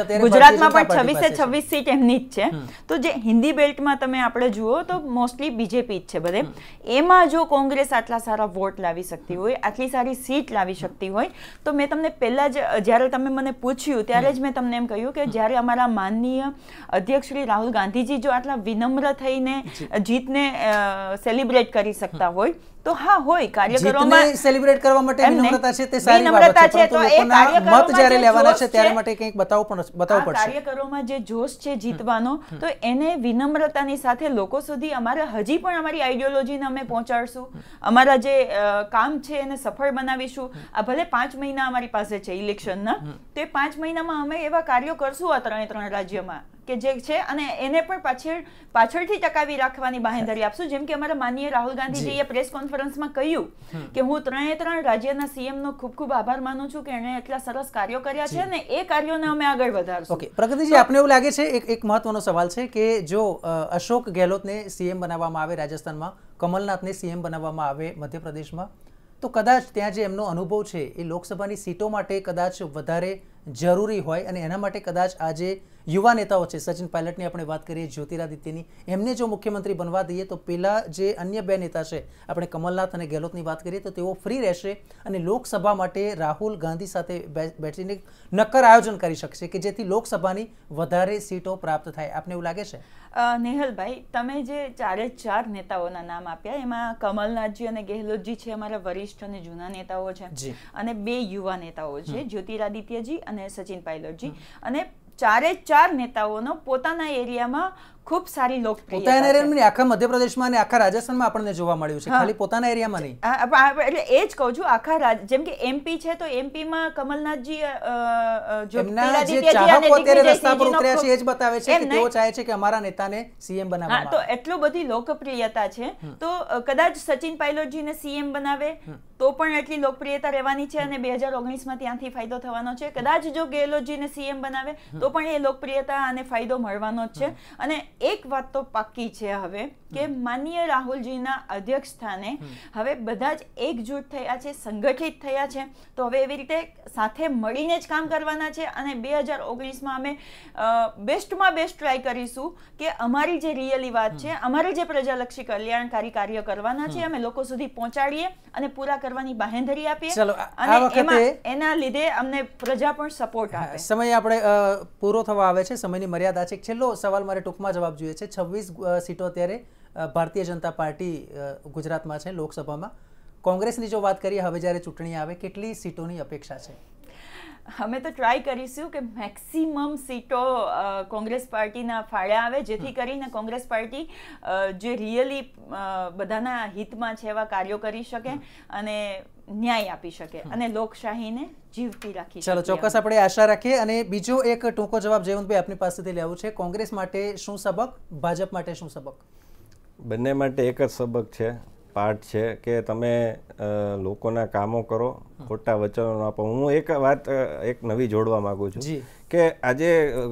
પણ છવ્વીસે છવ્વીસ સીટ એમની જ છે. તો જે હિન્દી બેલ્ટ તમે આપણે જુઓ તો મોસ્ટલી બીજેપી જ છે બધે. એમાં જો કોંગ્રેસ આટલા સારા વોટ લાવી શકતી હોય, આટલી સારી સીટ લાવી શકતી હોય, તો મેં તમને પહેલા જ જ્યારે તમે મને પૂછ્યું ત્યારે જ મેં તમને એમ કહ્યું કે જ્યારે અમારા માનનીય અધ્યક્ષ શ્રી રાહુલ ગાંધીજી જો આટલા વિનમ્ર થઈને જીતને સેલિબ્રેટ કરી શકતા હોય તો હા હોય, કાર્યકરોમાં સેલિબ્રેટ કરવા માટે વિનમ્રતા છે તે સારી બાબત છે, પરંતુ લોકોના મત જ્યારે લેવાના છે ત્યારે માટે કંઈક બતાવવું પણ બતાવવું પડશે. કાર્યકરોમાં જે જોશ છે જીતવાનો, તો એને વિનમ્રતાની સાથે લોકો સુધી અમારે હજી પણ અમારી આઈડિયોલોજીને અમે પહોંચાડશું, અમારા જે કામ છે એને સફળ બનાવીશું. આ ભલે પાંચ મહિના અમારી પાસે છે ઇલેક્શનના, તે પાંચ મહિનામાં અમે એવા કાર્યો કરશું આ ત્રણે ત્રણ રાજ્યોમાં કે જે છે, અને એને પણ પાછળ પાછળથી ટકાવી રાખવાની બાંહેધરી આપશું. જેમ કે અમારા માનનીય રાહુલ ગાંધીજીએ પ્રેસ કોન્ફરન્સમાં કહ્યું કે હું ત્રણે ત્રણ રાજ્યના સીએમનો ખૂબ ખૂબ આભાર માનું છું કે એણે એટલા સરસ કાર્યો કર્યા છે અને એ કાર્યોને અમે આગળ વધારશું. ઓકે પ્રગતિજી, આપને એવું લાગે છે એક એક મહત્વનો સવાલ છે કે જો અશોક ગેહલોતને સીએમ બનાવવામાં આવે રાજસ્થાનમાં, કમલનાથને સીએમ બનાવવામાં આવે મધ્યપ્રદેશમાં, તો કદાચ ત્યાં જે એમનો અનુભવ છે એ લોકસભાની સીટો માટે કદાચ વધારે જરૂરી હોય, અને એના માટે કદાચ આજે યુવા નેતાઓ છે, સચિન પાયલટની આપણે વાત કરીએ, જ્યોતિરાદિત્યની, એમને જો મુખ્યમંત્રી બનવા દઈએ તો પેલા જે અન્ય બે નેતા છે, આપણે કમલનાથ અને ગેહલોતની વાત કરીએ તો તેઓ ફ્રી રહેશે અને લોકસભા માટે રાહુલ ગાંધી સાથે બેસીને નક્કર આયોજન કરી શકશે કે જેથી લોકસભાની વધારે સીટો પ્રાપ્ત થાય. આપને એવું લાગે છે? નેહલભાઈ, તમે જે ચારે ચાર નેતાઓના નામ આપ્યા એમાં કમલનાથજી અને ગેહલોતજી છે અમારા વરિષ્ઠ અને જૂના નેતાઓ છે, અને બે યુવા નેતાઓ છે, જ્યોતિરાદિત્યજી અને સચિન પાયલટજી. અને ચારે ચાર નેતાઓનો પોતાના એરિયામાં ખૂબ સારી લોકપ્રિયતા પોતાના એરિયામાં આખા મધ્યપ્રદેશમાં અને આખા રાજસ્થાનમાં આપણને જોવા મળ્યું છે, ખાલી પોતાના એરિયામાં નહીં. એટલે એ જ કહું છું, આખા જેમ કે એમપી છે તો એમપીમાં કમલનાથજી એમના જે ચાહકો અત્યારે રસ્તા પર ઉતર્યા છે એ જ બતાવે છે કે તેઓ ચાહે છે કે અમારા નેતાને સીએમ બનાવવામાં આવે. તો એટલું બધી લોકપ્રિયતા છે, તો કદાચ સચિન પાયલોટજીને સીએમ બનાવે તો પણ એટલી લોકપ્રિયતા રહેવાની છે અને બે હજાર ઓગણીસમાં ત્યાંથી ફાયદો થવાનો છે. કદાચ જો ગેહલોતજીને સીએમ બનાવે તો પણ એ લોકપ્રિયતા અને ફાયદો મળવાનો જ છે. અને એક વાત તો પાક્કી છે હવે કે માનનીય રાહુલજીના અધ્યક્ષ સ્થાને હવે બધા જ એકજૂટ થયા છે, સંગઠિત થયા છે. તો હવે એવી રીતે સાથે મળીને જ કામ કરવાના છે અને બે હજાર ઓગણીસમાં અમે બેસ્ટમાં બેસ્ટ ટ્રાય કરીશું કે અમારી જે રિયલી વાત છે, અમારે જે પ્રજાલક્ષી કલ્યાણકારી કાર્ય કરવાના છે અમે લોકો સુધી પહોંચાડીએ અને પૂરા કરવાની બાહેંધરી આપીએ. અને એમાં એના લીધે અમને પ્રજા પણ સપોર્ટ આપે. સમય આપણે પૂરો થવા આવે છે, સમયની મર્યાદા છે. છેલ્લો સવાલ મારે ટૂંકમાં જવાબ જોઈએ છે. છવ્વીસ સીટો અત્યારે ભારતીય જનતા પાર્ટી ગુજરાતમાં છે લોકસભામાં. કોંગ્રેસની જો વાત કરીએ હવે જ્યારે ચૂંટણી આવે, કેટલી સીટોની અપેક્ષા છે? અમે તો ટ્રાય કરીશું કે મેક્સિમમ સીટો કોંગ્રેસ પાર્ટીના ફાળે આવે, જેથી કરીને કોંગ્રેસ પાર્ટી જે રિયલી બધાના હિતમાં છે એવા કાર્યો કરી શકે અને ન્યાય આપી શકે અને લોકશાહીને જીવતી રાખી શકે. ચલો, ચોક્કસ આપણે આશા રાખીએ. અને બીજો એક ટૂંકો જવાબ જયવંતભાઈ આપની પાસેથી લેવું છે. કોંગ્રેસ માટે શું સબક, ભાજપ માટે શું સબક? બંને માટે એક જ સબક છે, પાઠ છે કે તમે લોકોના કામો કરો, ખોટા વચનો આપો. હું એક વાત એક નવી જોડવા માંગુ છું કે આજે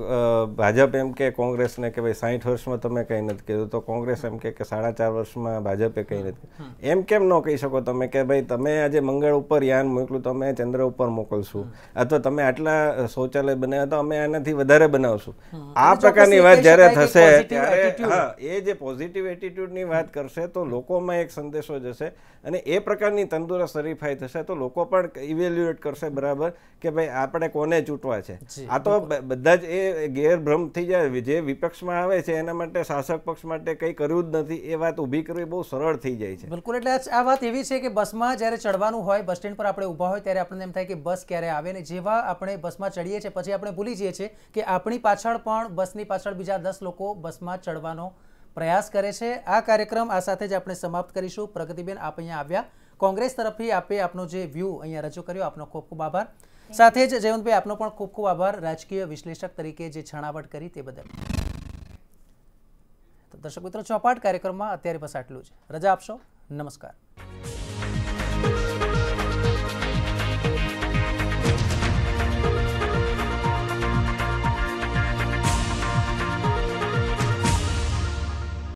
ભાજપ એમ કે કોંગ્રેસને કે ભાઈ સાઠ વર્ષમાં તમે કંઈ નથી કીધું, તો કોંગ્રેસ એમ કે સાડા ચાર વર્ષમાં ભાજપે કંઈ નથી કીધું. એમ કેમ ન કહી શકો તમે કે ભાઈ તમે આજે મંગળ ઉપર યાન મોકલું, તમે ચંદ્ર ઉપર મોકલશું, અથવા તમે આટલા શૌચાલય બનાવ્યા તો અમે આનાથી વધારે બનાવશું. આ પ્રકારની વાત જ્યારે થશે ત્યારે હા એ જે પોઝિટિવ એટીટ્યુડની વાત કરશે તો લોકોમાં એક સંદેશો જશે અને એ પ્રકારની તંદુરસ્ત હરીફાઈ થશે તો લોકો પણ ઇવેલ્યુએટ કરશે બરાબર કે ભાઈ આપણે કોને ચૂંટવા છે. આ તો બધા જ એ ગેરભ્રમ થઈ જાય. જે વિપક્ષમાં આવે છે એના માટે શાસક પક્ષ માટે કંઈ કર્યું જ નથી એ વાત ઊભી કરવી બહુ સરળ થઈ જાય છે. બિલકુલ. એટલે આ વાત એવી છે કે બસમાં જ્યારે ચડવાનું હોય, બસ સ્ટેન્ડ પર આપણે ઊભા હોય ત્યારે આપણને એમ થાય કે બસ ક્યારે આવે, ને જેવા આપણે બસમાં ચડીએ છીએ પછી આપણે ભૂલી જઈએ છીએ કે આપણી પાછળ પણ બસની પાછળ બીજા દસ લોકો બસમાં ચડવાનો પ્રયાસ કરે છે. આ કાર્યક્રમ આ સાથે જ આપણે સમાપ્ત કરીશું. પ્રગતિબેન, આપ અહીંયા આવ્યા, કોંગ્રેસ તરફથી આપે આપનો જે વ્યૂ અહીંયા રજૂ કર્યો, આપનો ખૂબ ખૂબ આભાર. સાથે જ જયવંતભાઈ આપનો પણ ખૂબ ખૂબ આભાર, રાજકીય વિશ્લેષક તરીકે જે છણાવટ કરી તે બદલ. તો દર્શક મિત્રો, ચોપાટ કાર્યક્રમમાં અત્યારે બસ આટલું જ. રજા આપશો. નમસ્કાર.